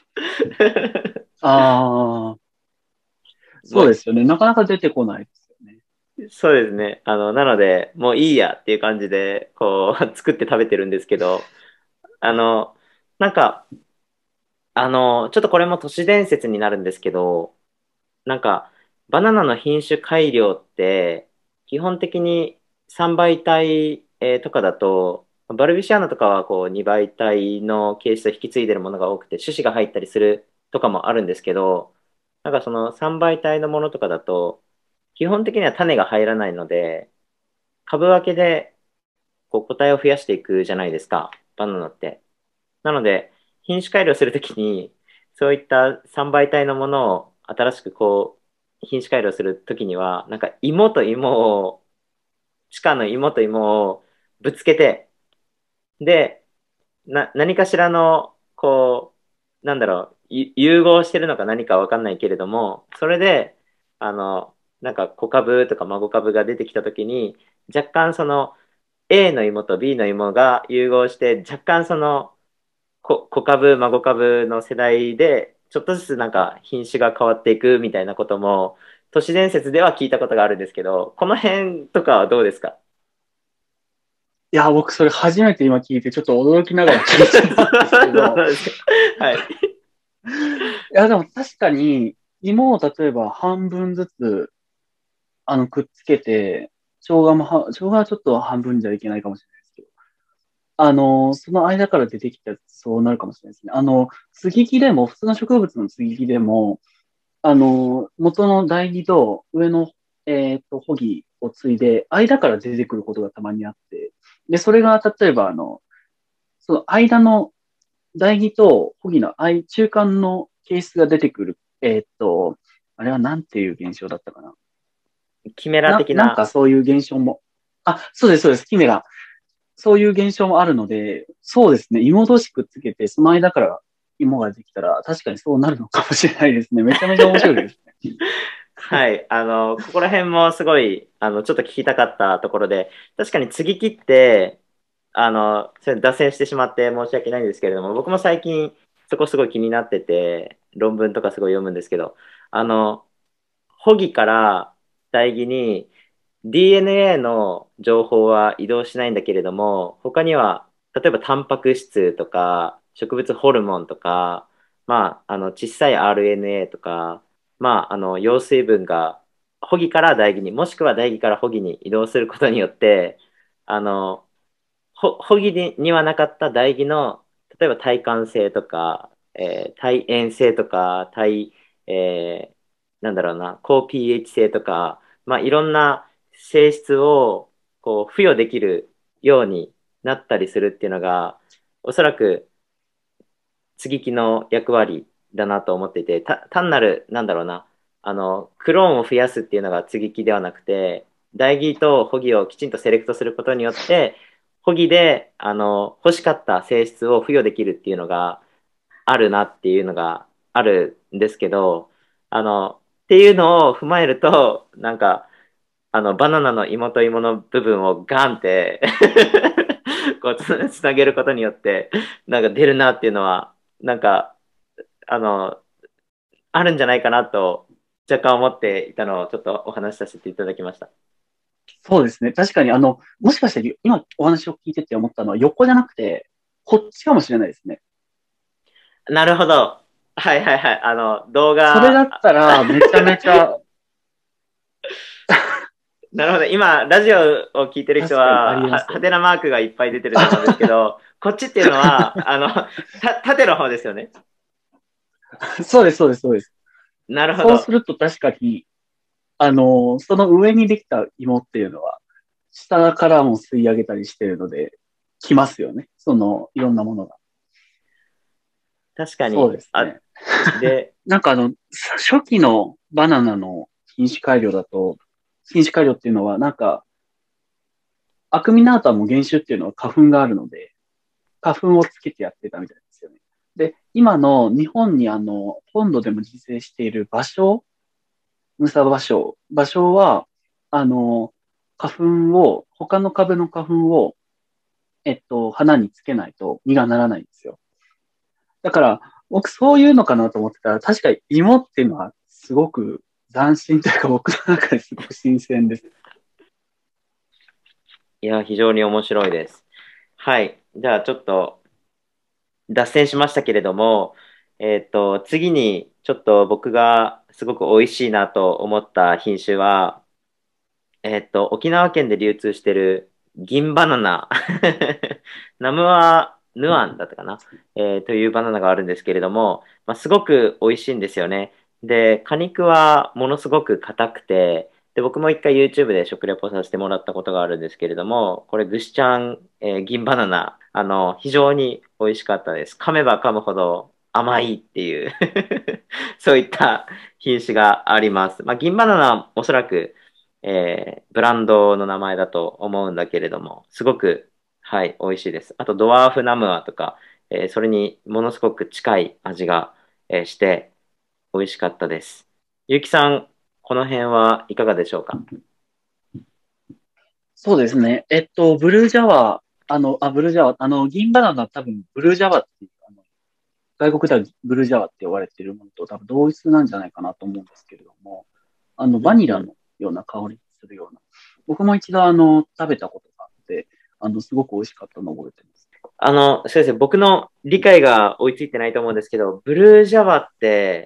ああ、
もう、
そうですよね。なかなか出てこないですよね。
そうですね。あの、なので、もういいやっていう感じで、こう、作って食べてるんですけど、あの、なんか、あの、ちょっとこれも都市伝説になるんですけど、なんか、バナナの品種改良って、基本的にさんばい体、えーとかだと、バルビシアーナとかはこうにばい体の形質を引き継いでるものが多くて、種子が入ったりするとかもあるんですけど、なんかそのさんばい体のものとかだと、基本的には種が入らないので、株分けでこう個体を増やしていくじゃないですか、バナナって。なので、品種改良するときに、そういったさんばい体のものを新しくこう、品種改良するときには、なんか芋と芋を地下の芋と芋をぶつけて、で、な、何かしらの、こう、なんだろう、ゆ融合してるのか何かわかんないけれども、それで、あの、なんか子株とか孫株が出てきたときに、若干その A の芋と B の芋が融合して、若干その子子株、孫株の世代で、ちょっとずつなんか品種が変わっていくみたいなことも、都市伝説では聞いたことがあるんですけど、この辺とかはどうですか？
いや、僕それ初めて今聞いて、ちょっと驚きながら聞いてたんですけ
そう
ど、
なんですか。はい。
いや、でも確かに、芋を例えば半分ずつ、あの、くっつけて、生姜もは、生姜はちょっと半分じゃいけないかもしれないですけど、あの、その間から出てきたやつ、そうなるかもしれないですね。あの、接ぎ木でも、普通の植物の接ぎ木でも、あの、元の台木と上の、えっと、穂木を継いで、間から出てくることがたまにあって、で、それが、例えば、あの、その間の台木と穂木の間、中間の形質が出てくる、えっと、あれはなんていう現象だったかな。
キメラ
な、なん
的な。
かそういう現象も、あ、そうです、そうです、キメラ。そういう現象もあるので、そうですね、芋同士くっつけて、その間から芋ができたら、確かにそうなるのかもしれないですね。めちゃめちゃ面白いですね。
はい。あの、ここら辺もすごい、あの、ちょっと聞きたかったところで、確かに継ぎ木って、あの、それ脱線してしまって申し訳ないんですけれども、僕も最近そこすごい気になってて、論文とかすごい読むんですけど、あの、穂木から唾液に ディーエヌエー の情報は移動しないんだけれども、他には、例えばタンパク質とか、植物ホルモンとか、まあ、あの、小さい アールエヌエー とか、まあ、あの、陽水分が、穂木から唾液に、もしくは唾液から穂木に移動することによって、あの、ほ穂木ににはなかった唾液の、例えば耐寒性とか、えー耐塩性とか、耐、えーなんだろうな、高 pH 性とか、まあ、いろんな性質をこう付与できるようになったりするっていうのが、おそらく接ぎ木の役割だなと思っていて、た単なる、なんだろうな、あの、クローンを増やすっていうのが接ぎ木ではなくて、代木と穂木をきちんとセレクトすることによって、穂木で、あの、欲しかった性質を付与できるっていうのがあるなっていうのがあるんですけど、あの、っていうのを踏まえると、なんか、あの、バナナの芋と芋の部分をガンってこうつ、つなげることによって、なんか出るなっていうのは、なんか、あの、あるんじゃないかなと、若干思っていたのをちょっとお話しさせていただきました。
そうですね。確かに、あの、もしかして今お話を聞いてて思ったのは横じゃなくて、こっちかもしれないですね。
なるほど。はいはいはい。あの、動画、
それだったら、めちゃめちゃ、
なるほど。今、ラジオを聞いてる人
確かにあ
は、は、
りえますよね。
はてなマークがいっぱい出てると思うんですけど、こっちっていうのは、あの、た、縦の方ですよね。
そうです、そうです、そうです。
なるほ
そうす
ど。
ると確かに、あの、その上にできた芋っていうのは、下からも吸い上げたりしてるので、来ますよね。その、いろんなものが。そう
確かに。あ、
ですね。
で、
なんかあの、初期のバナナの品種改良だと、品種改良っていうのは、なんか、アクミナータも原種っていうのは花粉があるので、花粉をつけてやってたみたいですよね。で、今の日本にあの、本土でも自生している芭蕉、ムサ芭蕉。芭蕉は、あの、花粉を、他の株の花粉を、えっと、花につけないと実がならないんですよ。だから、僕そういうのかなと思ってたら、確かに芋っていうのはすごく斬新というか僕の中ですごく新鮮です。
いや、非常に面白いです。はい。じゃあ、ちょっと脱線しましたけれども、えっと、次に、ちょっと僕がすごく美味しいなと思った品種は、えっと、沖縄県で流通してる銀バナナ。ナムアヌアンだったかな、えーというバナナがあるんですけれども、まあ、すごく美味しいんですよね。で、果肉はものすごく硬くて、で、僕も一回 YouTube で食レポさせてもらったことがあるんですけれども、これ、ぐしちゃん、えー銀バナナ、あの、非常に美味しかったです。噛めば噛むほど甘いっていうそういった品種があります。まあ、銀バナナはおそらく、 えーブランドの名前だと思うんだけれども、すごく、はい、美味しいです。あと、ドワーフナムアとか、えーそれにものすごく近い味が、えーして、美味しかったです。ゆうきさん、この辺はいかがでしょうか？
そうですね。えっと、ブルージャワー、あの、あ、ブルージャワー、あの、銀バナナは多分、ブルージャワーっていう、あの、外国ではブルージャワーって呼ばれているものと多分同一なんじゃないかなと思うんですけれども、あの、バニラ
うんうん。
のような香りするような。僕も一度あの、食べたことがあって、あの、すごく美味しかったのを覚えてます。
あの、そうですね、僕の理解が追いついてないと思うんですけど、ブルージャワって、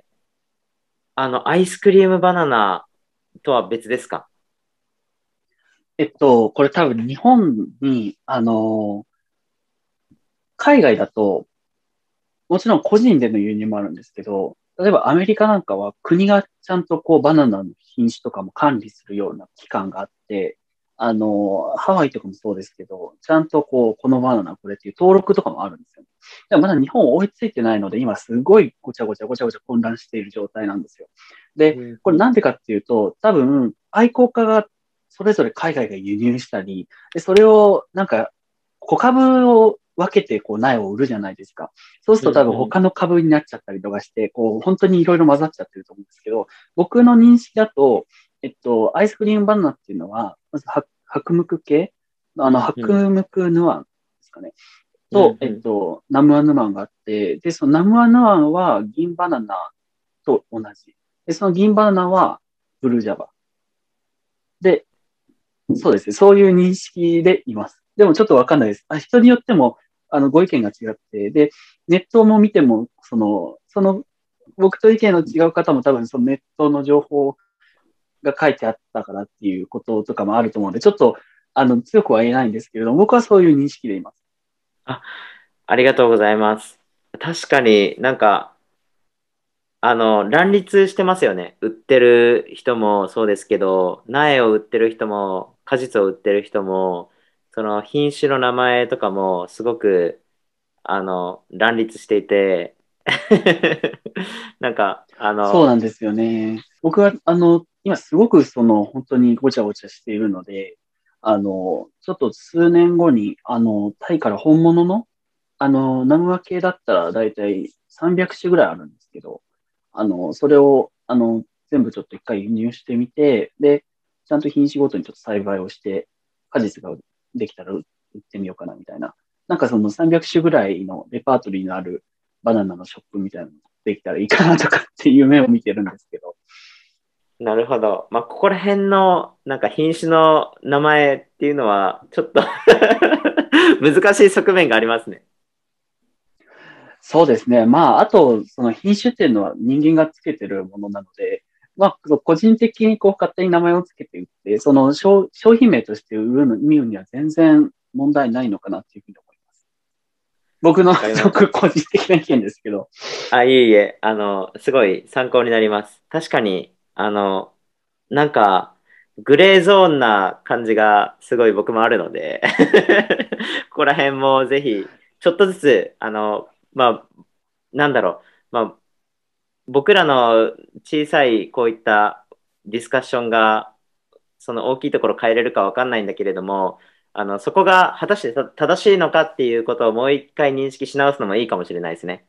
あの、アイスクリームバナナとは別ですか？
えっと、これ多分日本に、あの、海外だと、もちろん個人での輸入もあるんですけど、例えばアメリカなんかは国がちゃんとこうバナナの品種とかも管理するような機関があって、あの、ハワイとかもそうですけど、ちゃんとこう、このバナナこれっていう登録とかもあるんですよね。でもまだ日本追いついてないので、今すごいごちゃごちゃごちゃごちゃ混乱している状態なんですよ。で、
うんうん。
これなんでかっていうと、多分、愛好家がそれぞれ海外が輸入したり、で、それをなんか、小株を分けてこう苗を売るじゃないですか。そうすると多分
うんうん。
他の株になっちゃったりとかして、こう、本当にいろいろ混ざっちゃってると思うんですけど、僕の認識だと、えっと、アイスクリームバナナっていうのは、まずは白無垢系、あの、
うんうん。
白無垢ヌアンですかね。と、えっ
うんうん。
と、ナムアヌマンがあって、で、そのナムアヌマンは銀バナナと同じ。で、その銀バナナはブルージャバ。で、そうですね。そういう認識でいます。でもちょっとわかんないです。あ、人によっても、あの、ご意見が違って、で、ネットも見ても、その、その、僕と意見の違う方も多分そのネットの情報が書いてあったからっていうこととかもあると思うので、ちょっと、あの、強くは言えないんですけれども、僕はそういう認識でいます。
あ、ありがとうございます。確かになんか、あの、乱立してますよね。売ってる人もそうですけど、苗を売ってる人も、果実を売ってる人も、その品種の名前とかもすごく、あの、乱立していて、なんか、あの、
そうなんですよね。僕は、あの、今すごくその、本当にごちゃごちゃしているので、あの、ちょっと数年後に、あの、タイから本物の、あの、南和系だったらだいたいさんびゃく種ぐらいあるんですけど、あの、それを、あの、全部ちょっと一回輸入してみて、で、ちゃんと品種ごとにちょっと栽培をして、果実ができたら売ってみようかなみたいな。なんかそのさんびゃく種ぐらいのレパートリーのあるバナナのショップみたいなのできたらいいかなとかっていう夢を見てるんですけど。
なるほど。まあ、ここら辺の、なんか品種の名前っていうのは、ちょっと難しい側面がありますね。
そうですね。まあ、あと、その品種っていうのは人間がつけてるものなので、まあ、個人的にこう勝手に名前をつけて売って、その商商品名として売るの、見るには全然問題ないのかなっていうふうに思います。僕の
わかります。
すごく個人的な意見ですけど。
あ、いえいえ、あの、すごい参考になります。確かに、あの、なんか、グレーゾーンな感じがすごい僕もあるのでここら辺もぜひ、ちょっとずつ、あの、まあ、なんだろう、まあ、僕らの小さいこういったディスカッションが、その大きいところ変えれるかわかんないんだけれども、あの、そこが果たしてた正しいのかっていうことをもう一回認識し直すのもいいかもしれないですね。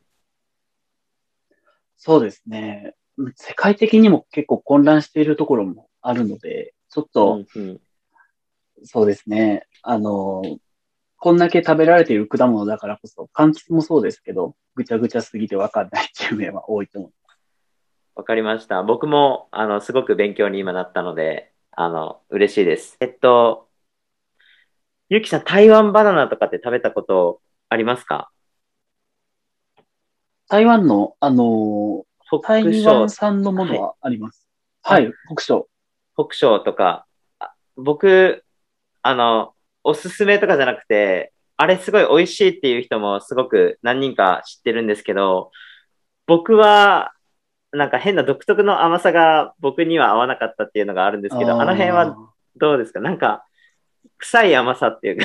そうですね。世界的にも結構混乱しているところもあるので、ちょっと、
うんうん。
そうですね。あの、こんだけ食べられている果物だからこそ、柑橘もそうですけど、ぐちゃぐちゃすぎてわかんないっていう面は多いと思う。
わかりました。僕も、あの、すごく勉強に今なったので、あの、嬉しいです。えっと、ゆうきさん、台湾バナナとかって食べたことありますか？
台湾の、あの、台湾
北昇、
産のもの
はい。
はあります。は
あ、
い、北昇。
北昇とか、あ僕、あの、おすすめとかじゃなくて、あれすごい美味しいっていう人もすごく何人か知ってるんですけど、僕は、なんか変な独特の甘さが僕には合わなかったっていうのがあるんですけど、あの辺は
ああ、
どうですか？なんか、臭い甘さっていうか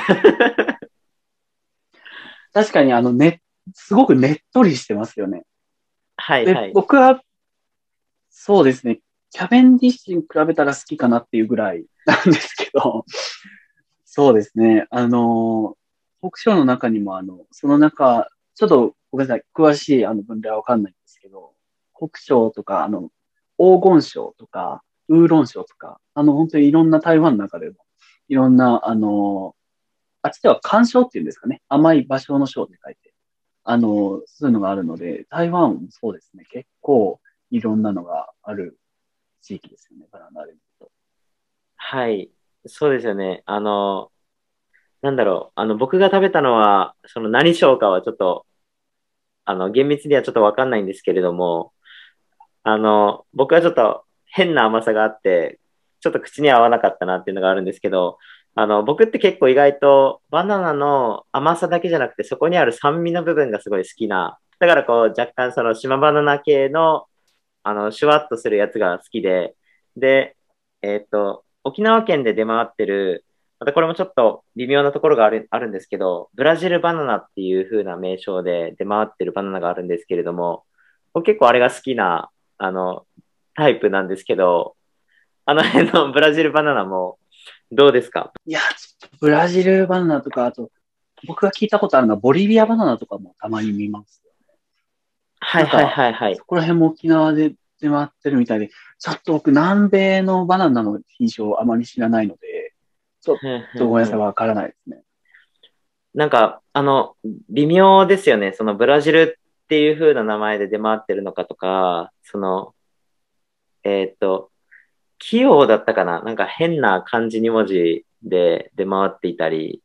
確かにあのね、すごくねっとりしてますよね。で、
はいはい。
僕は、そうですね。 キャベンディッシュに比べたら好きかなっていうぐらいなんですけど、そうですね。あの、国章の中にも、あの、その中、ちょっとごめんなさい、詳しいあの分類はわかんないんですけど、国章とか、あの、黄金章とか、ウーロン章とか、あの、本当にいろんな台湾の中でも、いろんな、あの、あっちでは甘章っていうんですかね。甘い芭蕉の章って書いて、あの、そういうのがあるので、台湾もそうですね。結構いろんなのがある地域ですよね。バナナで言うと。
はい。そうですよね。あの、なんだろう。あの、僕が食べたのは、その何章かはちょっと、あの、厳密にはちょっとわかんないんですけれども、あの、僕はちょっと変な甘さがあって、ちょっと口に合わなかったなっていうのがあるんですけど、あの、僕って結構意外とバナナの甘さだけじゃなくて、そこにある酸味の部分がすごい好きな、だからこう、若干その島バナナ系の、あの、シュワッとするやつが好きで、で、えーっと、沖縄県で出回ってる、またこれもちょっと微妙なところがある、あるんですけど、ブラジルバナナっていう風な名称で出回ってるバナナがあるんですけれども、僕結構あれが好きな、あの、タイプなんですけど、あの辺のブラジルバナナもどうですか？
いや、ちょっとブラジルバナナとか、あと、僕が聞いたことあるのはボリビアバナナとかもたまに見ます。
はいはい
なんか、
はいはい。
そこら辺も沖縄で出回ってるみたいで、ちょっと僕南米のバナナの品種をあまり知らないので、ちょっ
ふんふ
とごめんなさい、
んふん。
わからないですね。
なんか、あの、微妙ですよね。そのブラジルっていう風な名前で出回ってるのかとか、その、えーっと、器用だったかな、なんか変な漢字に文字で出回っていたり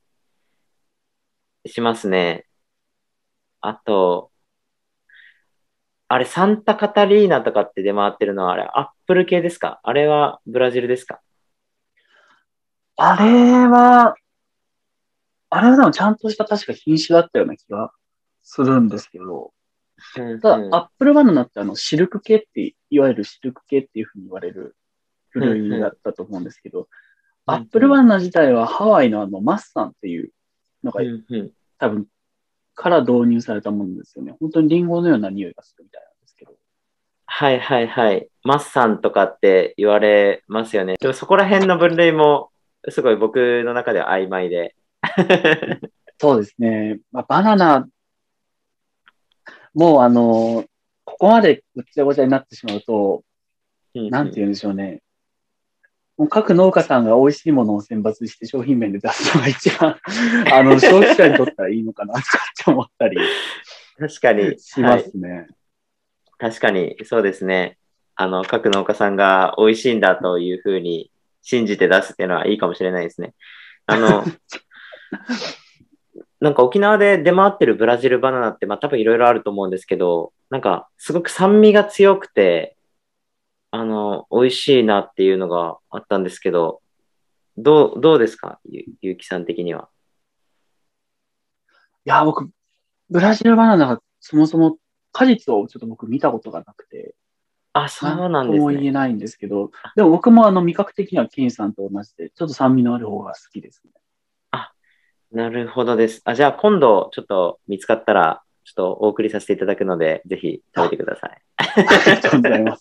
しますね。あと、あれ、サンタカタリーナとかって出回ってるのは、あれ、アップル系ですか？あれはブラジルですか？
あれは、あれはでもちゃんとした確か品種だったような気がするんですけど、
うん
ただ、
うん。
アップルバナナってあの、シルク系って、いわゆるシルク系っていうふうに言われる部
うん
類だっ
うん。
たと思うんですけど、アッ
うんうん。
プルバナナ自体はハワイのあの、マッサンっていうのが
うんうん。
多分から導入されたものですよね。本当にリンゴのような匂いがするみたいなんですけど。
はいはいはい。マッサンとかって言われますよね。でもそこら辺の分類も、すごい僕の中では曖昧で。
そうですね。まあ、バナナ、もうあの、ここまでぐっちゃごちゃになってしまうと、
うんうん。
なんて言うんでしょうね。もう各農家さんが美味しいものを選抜して商品名で出すのが一番、あの、消費者にとってはいいのかなとかって思ったり
確かに、
し
はい。
ますね。
確かに、そうですね。あの、各農家さんが美味しいんだというふうに信じて出すっていうのはいいかもしれないですね。あの、なんか沖縄で出回ってるブラジルバナナって、まあ多分いろいろあると思うんですけど、なんかすごく酸味が強くて、あの、美味しいなっていうのがあったんですけど、どう、どうですかゆ、ゆうきさん的には。
いや、僕、ブラジルバナナがそもそも果実をちょっと僕見たことがなくて、
あ、
なん
そうなん
とも
ですね。
言えないんですけど、でも僕もあの味覚的にはケンさんと同じで、ちょっと酸味のある方が好きですね。
あ、なるほどです。あ、じゃあ今度ちょっと見つかったら、ちょっとお送りさせていただくので、ぜひ食べ
あ、
てください。
ありがとうございます。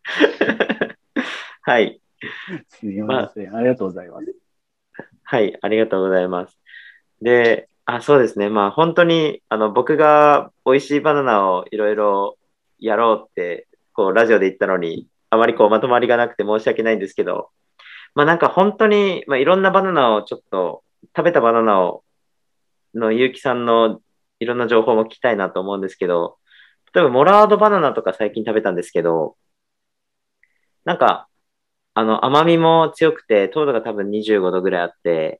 はい。
すみ
まあ、
ません。ありがとうございます。
はい、ありがとうございます。で、あ、そうですね。まあ、本当に、あの、僕が美味しいバナナをいろいろやろうって、こう、ラジオで言ったのに、あまりこう、まとまりがなくて申し訳ないんですけど、まあ、なんか本当に、まあ、いろんなバナナをちょっと、食べたバナナを、のゆうきさんのいろんな情報も聞きたいなと思うんですけど、例えば、モラードバナナとか最近食べたんですけど、なんか、あの、甘みも強くて、糖度が多分にじゅうごどぐらいあって、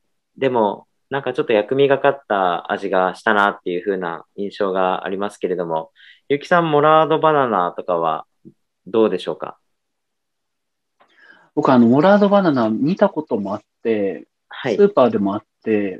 でも、なんかちょっと薬味がかった味がしたなっていう風な印象がありますけれども、ゆきさん、モラードバナナとかはどうでしょうか？
僕あの、モラードバナナ見たこともあって、スー
はい。
パーでもあって、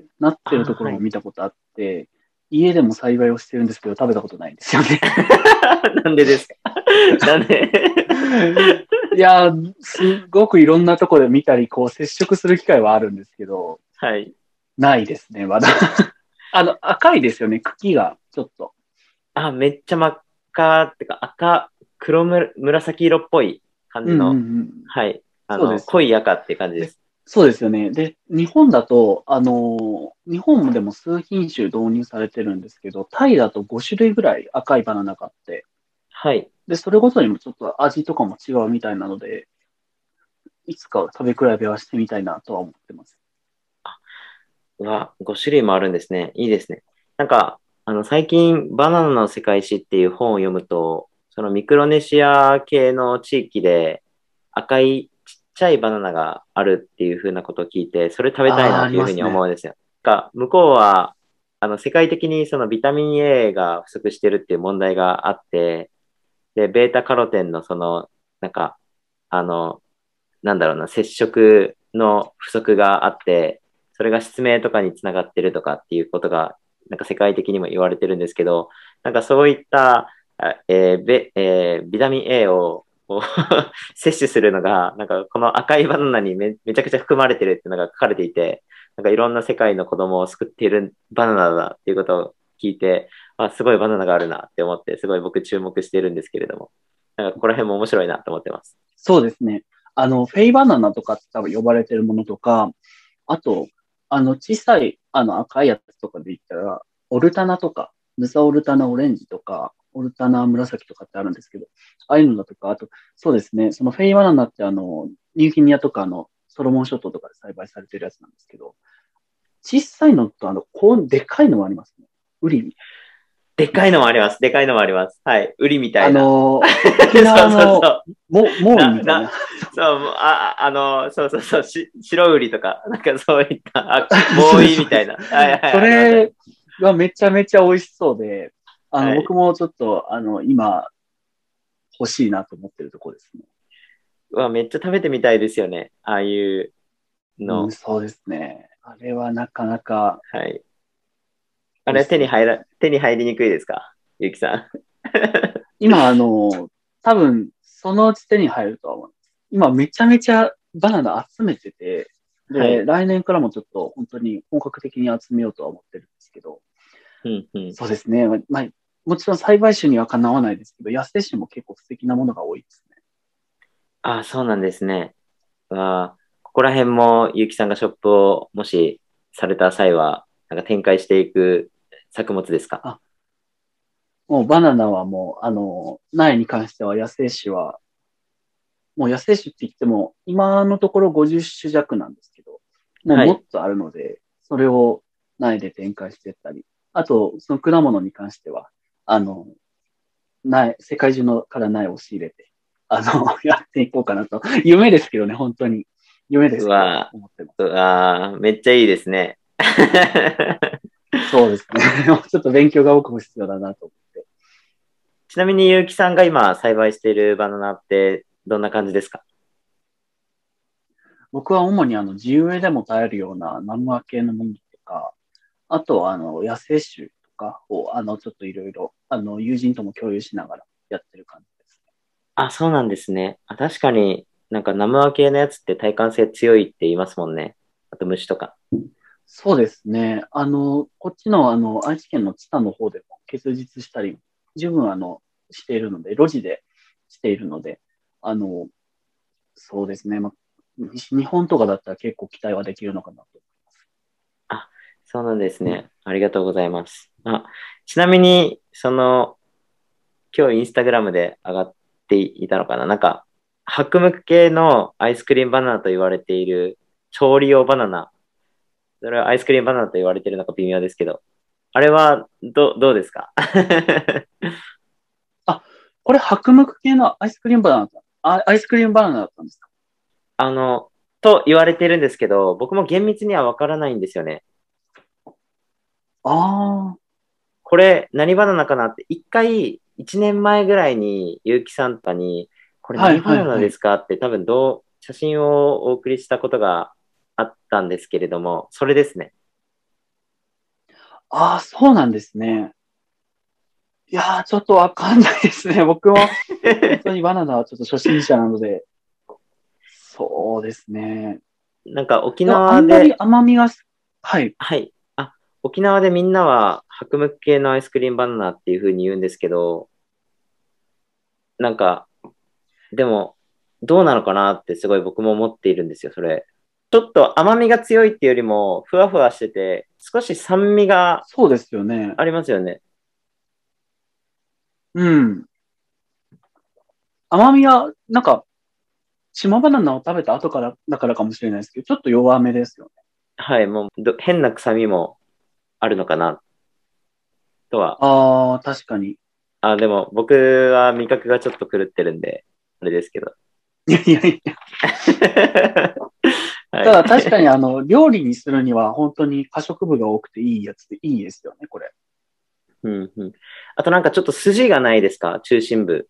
なってる
ああ、
ところも
はい。
見たことあって、家でも栽培をしてるんですけど、食べたことないんですよね。
なんでですか？なんで？
いや、すごくいろんなところで見たり、こう、接触する機会はあるんですけど、
はい。
ないですね、まだ。あの、赤いですよね、茎が、ちょっと。
あ、めっちゃ真っ赤ってか赤、黒む紫色っぽい感
うんうんう
じの、
ん。
はい、あの、
そうです。
濃い赤って感じで
で、
す。
そうですよね。で、日本だと、あの、日本でも数品種導入されてるんですけど、タイだとご種類ぐらい赤いバナナがあって、
はい。
で、それごとにもちょっと味とかも違うみたいなので、いつか食べ比べはしてみたいなとは思ってます。
うわ、ご種類もあるんですね。いいですね。なんか、あの、最近、バナナの世界史っていう本を読むと、そのミクロネシア系の地域で赤いちっちゃいバナナがあるっていうふうなことを聞いて、それ食べたい
ああ、あ
なっていうふうに思
りますね。
うんですよ。が、向こうは、あの、世界的にそのビタミン A が不足してるっていう問題があって、で、ベータカロテンのその、なんか、あの、なんだろうな、接触の不足があって、それが失明とかにつながってるとかっていうことが、なんか世界的にも言われてるんですけど、なんかそういった、あえーベえービタミン A をこう摂取するのが、なんかこの赤いバナナにめ、めちゃくちゃ含まれてるっていうのが書かれていて、なんかいろんな世界の子供を救っているバナナだっていうことを聞いて、あ、すごいバナナがあるなって思って、すごい僕注目してるんですけれども、なんかここら辺も面白いなと思ってます。
そうですね。あの、フェイバナナとかって多分呼ばれてるものとか、あと、あの、小さい、あの、赤いやつとかで言ったら、オルタナとか、ヌサオルタナオレンジとか、オルタナ紫とかってあるんですけど、ああいうのだとか、あと、そうですね、そのフェイバナナってあの、ニューギニアとかのソロモン諸島とかで栽培されてるやつなんですけど、小さいのとあの、こう、でかいのもありますね。ウリみたい
でっかいのもあります。でかいのもあります。はい。ウリみた
な。あ
いな。
の、沖
そうそう
縄の
そう。
モ、モーイ
な、
みたいな。
な、そう、もうあ、あの、そうそうそう、し、白ウリとか、なんかそういった、あ、ボー
そうです、そうです。
イみたいな。はいはい、
そ
あります、ありま
れ
す。
がめちゃめちゃ美味しそうで、あの、
はい。
僕もちょっと、あの、今欲しいなと思ってるところですね。
うわ、めっちゃ食べてみたいですよね。ああいう
うん、
の。
そうですね。あれはなかなか
はい。あれ、
美味し
手に入ら、
そうですね。
手に入りにくいですかゆうきさん？
今、あの、多分、そのうち手に入るとは思います。今、めちゃめちゃバナナ集めてて、で、
はい。
来年からもちょっと本当に本格的に集めようとは思ってるんですけど、
うん、うん。
そうですね。まあ、もちろん栽培種にはかなわないですけど、野生種も結構素敵なものが多いですね。
ああ、そうなんですね。うわ、ここら辺もゆうきさんがショップをもしされた際は、なんか展開していく作物ですか？
あ、もうバナナはもう、あの、苗に関しては野生種は、もう野生種って言っても、今のところごじゅっ種弱なんですけど、もう
はい。
もっとあるので、それを苗で展開していったり、あと、その果物に関しては、あの、苗、世界中のから苗を仕入れて、あの、やっていこうかなと。夢ですけどね、本当に。夢で
う
すけど、
わ
思ってます。
うわめっちゃいいですね。
そうですね。ちょっと勉強が多くも必要だなと思って。
ちなみに、ゆうきさんが今栽培しているバナナってどんな感じですか？
僕は主にあの、地植えでも耐えるような南無系のものとか、あとはあの、野生種とかを、あの、ちょっといろいろ、あの、友人とも共有しながらやってる感じですね。
あ、そうなんですね。あ、確かになんか生ア系のやつって耐寒性強いって言いますもんね。あと虫とか。
そうですね。あの、こっちのあの、愛知県の知多の方でも結実したり、十分あの、しているので、路地でしているので、あの、そうですね。まあ、日本とかだったら結構期待はできるのかなと。
あ、そうなんですね。ありがとうございます。あ、ちなみに、その、今日インスタグラムで上がっていたのかななんか、白無系のアイスクリームバナナと言われている調理用バナナ。それはアイスクリームバナナと言われているのか微妙ですけど。あれは、ど、どうですか？
あ、これ白無系のアイスクリームバナナだあ、アイスクリームバナナだったんですか？
あの、と言われてるんですけど、僕も厳密にはわからないんですよね。
ああ
これ何バナナかなって一回、一年前ぐらいに結城さんとかに、これ
ー、はい
何バナナで
はいはい。
すかって多分どう、写真をお送りしたことがあったんですけれども、それですね。
ああ、そうなんですね。いやー、ちょっとわかんないですね。僕も本当にバナナはちょっと初心者なので、そうですね。
なんか沖
でもあんまり
縄で、
甘みがす、はい。
はい。あ、沖縄でみんなは白無系のアイスクリームバナナっていう風に言うんですけど、なんか、でも、 どうなのかなってすごい僕も思っているんですよ、それ。ちょっと甘みが強いっていうよりも、ふわふわしてて、少し酸味が
そうですよね。
ありますよね。
うん。甘みは、なんか、島バナナを食べた後からだからかもしれないですけど、ちょっと弱めですよね。
はい、もうど変な臭みもあるのかなとは。
ああ、確かに。
あ、でも僕は味覚がちょっと狂ってるんで、あれですけど。
いやいやいや。
はい。
ただ確かにあの、料理にするには本当に可食部が多くていいやつでいいですよね、これ。
うんうん。あとなんかちょっと筋がないですか、中心部。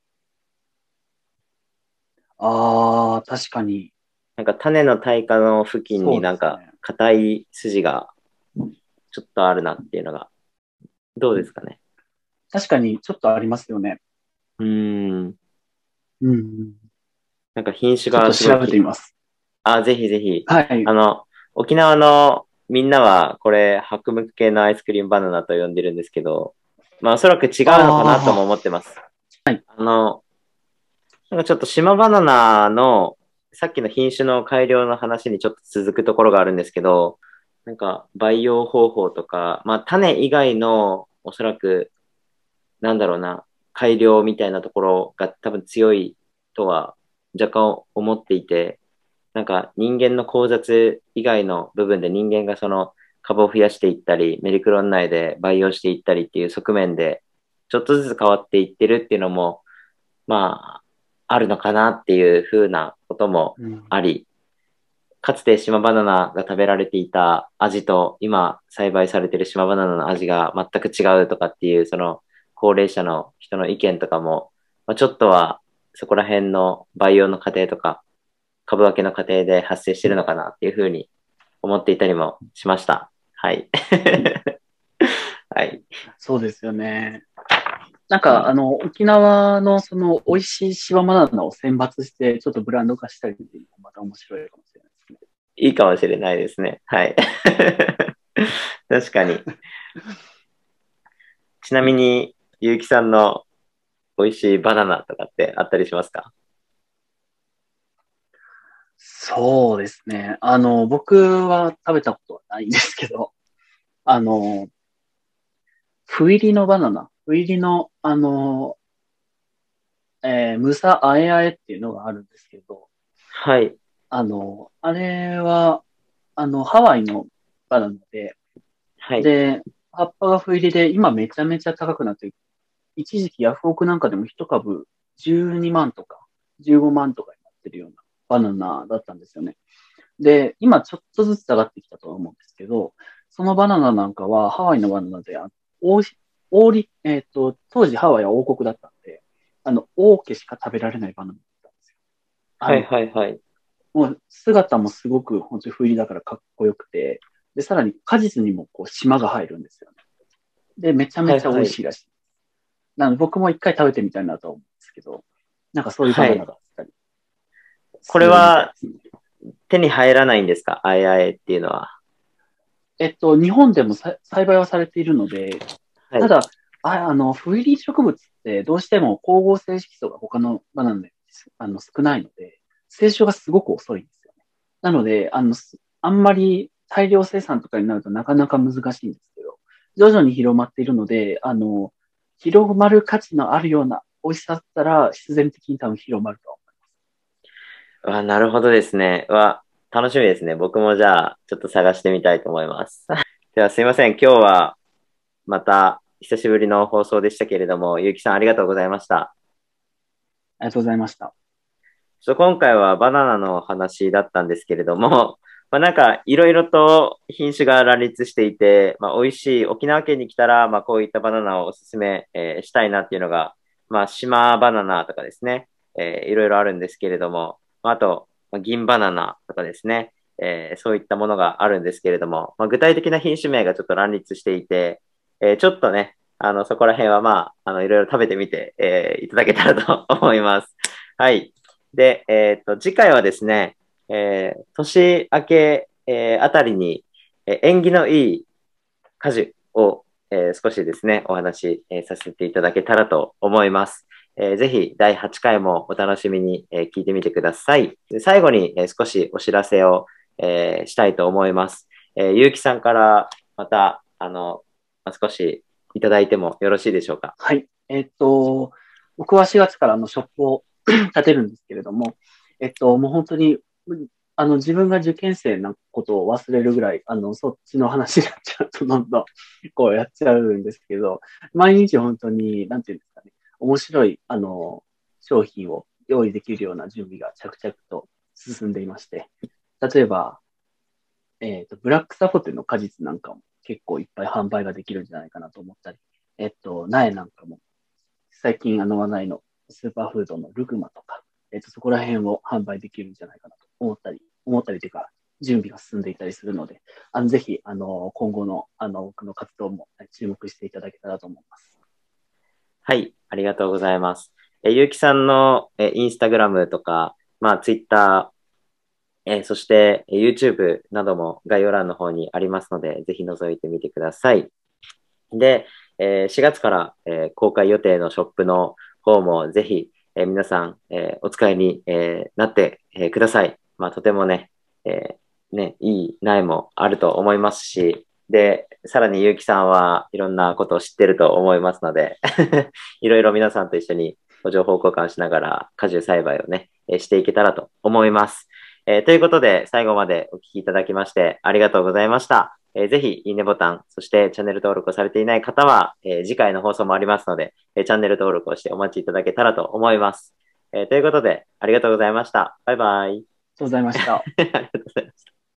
ああ、確かに。
なんか種の耐火の付近に
そう
なんか
ですね。
硬い筋がちょっとあるなっていうのが、どうですかね。
確かにちょっとありますよね。
うーん。
うん。
なんか品種
ちょっと調
がすごいき、
べてみます。
あ、ぜひぜひ。
はい。
あの、沖縄のみんなはこれ、白無系のアイスクリームバナナと呼んでるんですけど、まあおそらく違うのかなとも
あ
思ってます。あの、なんかちょっと島バナナの、さっきの品種の改良の話にちょっと続くところがあるんですけど、なんか培養方法とか、まあ種以外のおそらく、なんだろうな、改良みたいなところが多分強いとは若干思っていて、なんか人間の交雑以外の部分で人間がその株を増やしていったり、メリクロン内で培養していったりっていう側面で、ちょっとずつ変わっていってるっていうのも、まあ、あるのかなっていうふうなことも
あ、うん。
あり、かつて島バナナが食べられていた味と今栽培されている島バナナの味が全く違うとかっていう、その高齢者の人の意見とかも、まあ、ちょっとはそこら辺の培養の過程とか株分けの過程で発生してるのかなっていうふうに思っていたりもしました。はい。はい。
そうですよね。なんか、あの、沖縄のその美味しい島バナナを選抜して、ちょっとブランド化したりっていうのもまた面白いかもしれないですね。
いいかもしれないですね。はい。確かに。ちなみに、ゆうきさんの美味しいバナナとかってあったりしますか？
そうですね。あの、僕は食べたことはないんですけど、あの、ふ入りのバナナ、ふ入りの、あの、えームサアエアエっていうのがあるんですけど、
はい。
あの、あれは、あの、ハワイのバナナで、
はい。
で、葉っぱがふ入りで、今めちゃめちゃ高くなって一時期ヤフオクなんかでも一株じゅうにまんとかじゅうごまんとかになってるようなバナナだったんですよね。で、今ちょっとずつ下がってきたとは思うんですけど、そのバナナなんかはハワイのバナナで、あ王子、王立、えっと、当時ハワイは王国だったんで、あの、王家しか食べられないバナナだったんですよ。あ
はい
の、
はいはい。
もう姿もすごく本当に不意だからかっこよくて、で、さらに果実にもこう島が入るんですよね。で、めちゃめちゃ美
はいはい。
味しいらしい。なので僕も一回食べてみたいなと思うんですけど、なんかそういうバナナ
はい。
だったり
こ
するみたい
れは
ですね。
手に入らないんですか、あいあいっていうのは？
えっと、日本でもさ栽培はされているので、
はい。
ただ、ああの、フリー植物ってどうしても光合成色素が他のバナナであの少ないので、成長がすごく遅いんですよね。なので、あの、すあんまり大量生産とかになるとなかなか難しいんですけど、徐々に広まっているので、あの、広まる価値のあるような美味しさだったら必然的に多分広まると思
うわ、なるほどですね。うわ、楽しみですね。僕もじゃあ、ちょっと探してみたいと思います。ではすいません。今日はまた久しぶりの放送でしたけれども、ゆうきさんありがとうございました。
ありがとうございました。
ちょっと今回はバナナの話だったんですけれども、まあなんかいろいろと品種が乱立していて、まあ美味しい沖縄県に来たら、まあこういったバナナをおすすめ、えーしたいなっていうのが、まあ島バナナとかですね、えーいろいろあるんですけれども、まああと、まあ銀バナナとかですね、えーそういったものがあるんですけれども、まあ具体的な品種名がちょっと乱立していて、えーちょっとね、あの、そこら辺はまあ、あの、いろいろ食べてみて、えーいただけたらと思います。はい。で、えっと、次回はですね、えー年明け、えーあたりに、えー縁起のいい果樹を、えー少しですね、お話、えーさせていただけたらと思います。 えーぜひだいはちかいもお楽しみに、えー聞いてみてください。で最後に、えー少しお知らせを、えーしたいと思います。えー、ゆうきさんからまた、あの、まあ少しいただいてもよろしいでしょうか。
はい。えっと、僕はしがつからあのショップを立てるんですけれども、えっと、もう本当に、あの、自分が受験生なことを忘れるぐらい、あの、そっちの話になっちゃうと、どんどん、こうやっちゃうんですけど、毎日本当に、なんていうんですかね、面白い、あの、商品を用意できるような準備が着々と進んでいまして、例えば、えっと、ブラックサフォテの果実なんかも結構いっぱい販売ができるんじゃないかなと思ったり、えっと、苗なんかも、最近あの話題のスーパーフードのルグマとか、えっと、そこら辺を販売できるんじゃないかなと思ったり、思ったりというか、準備が進んでいたりするので、あのぜひ、あの、今後の、あの、僕の活動も注目していただけたらと思います。
はい、ありがとうございます。えーゆうきさんの、えーインスタグラムとか、まあ、ツイッター、えーそして、えー YouTube なども概要欄の方にありますので、ぜひ覗いてみてください。で、えーしがつから、えー公開予定のショップの方もぜひ、えー皆さん、えーお使いに、えーなって、えーください。まあ、とてもね、えーね、いい苗もあると思いますし、で、さらにゆうきさんはいろんなことを知ってると思いますので、いろいろ皆さんと一緒にご情報交換しながら果樹栽培をね、えーしていけたらと思います。えーということで、最後までお聞きいただきましてありがとうございました。えーぜひ、いいねボタン、そしてチャンネル登録をされていない方は、えー次回の放送もありますので、えーチャンネル登録をしてお待ちいただけたらと思います。えーということで、ありがとうございました。バイバイ。
ありがとうございました。
ありがとうございました。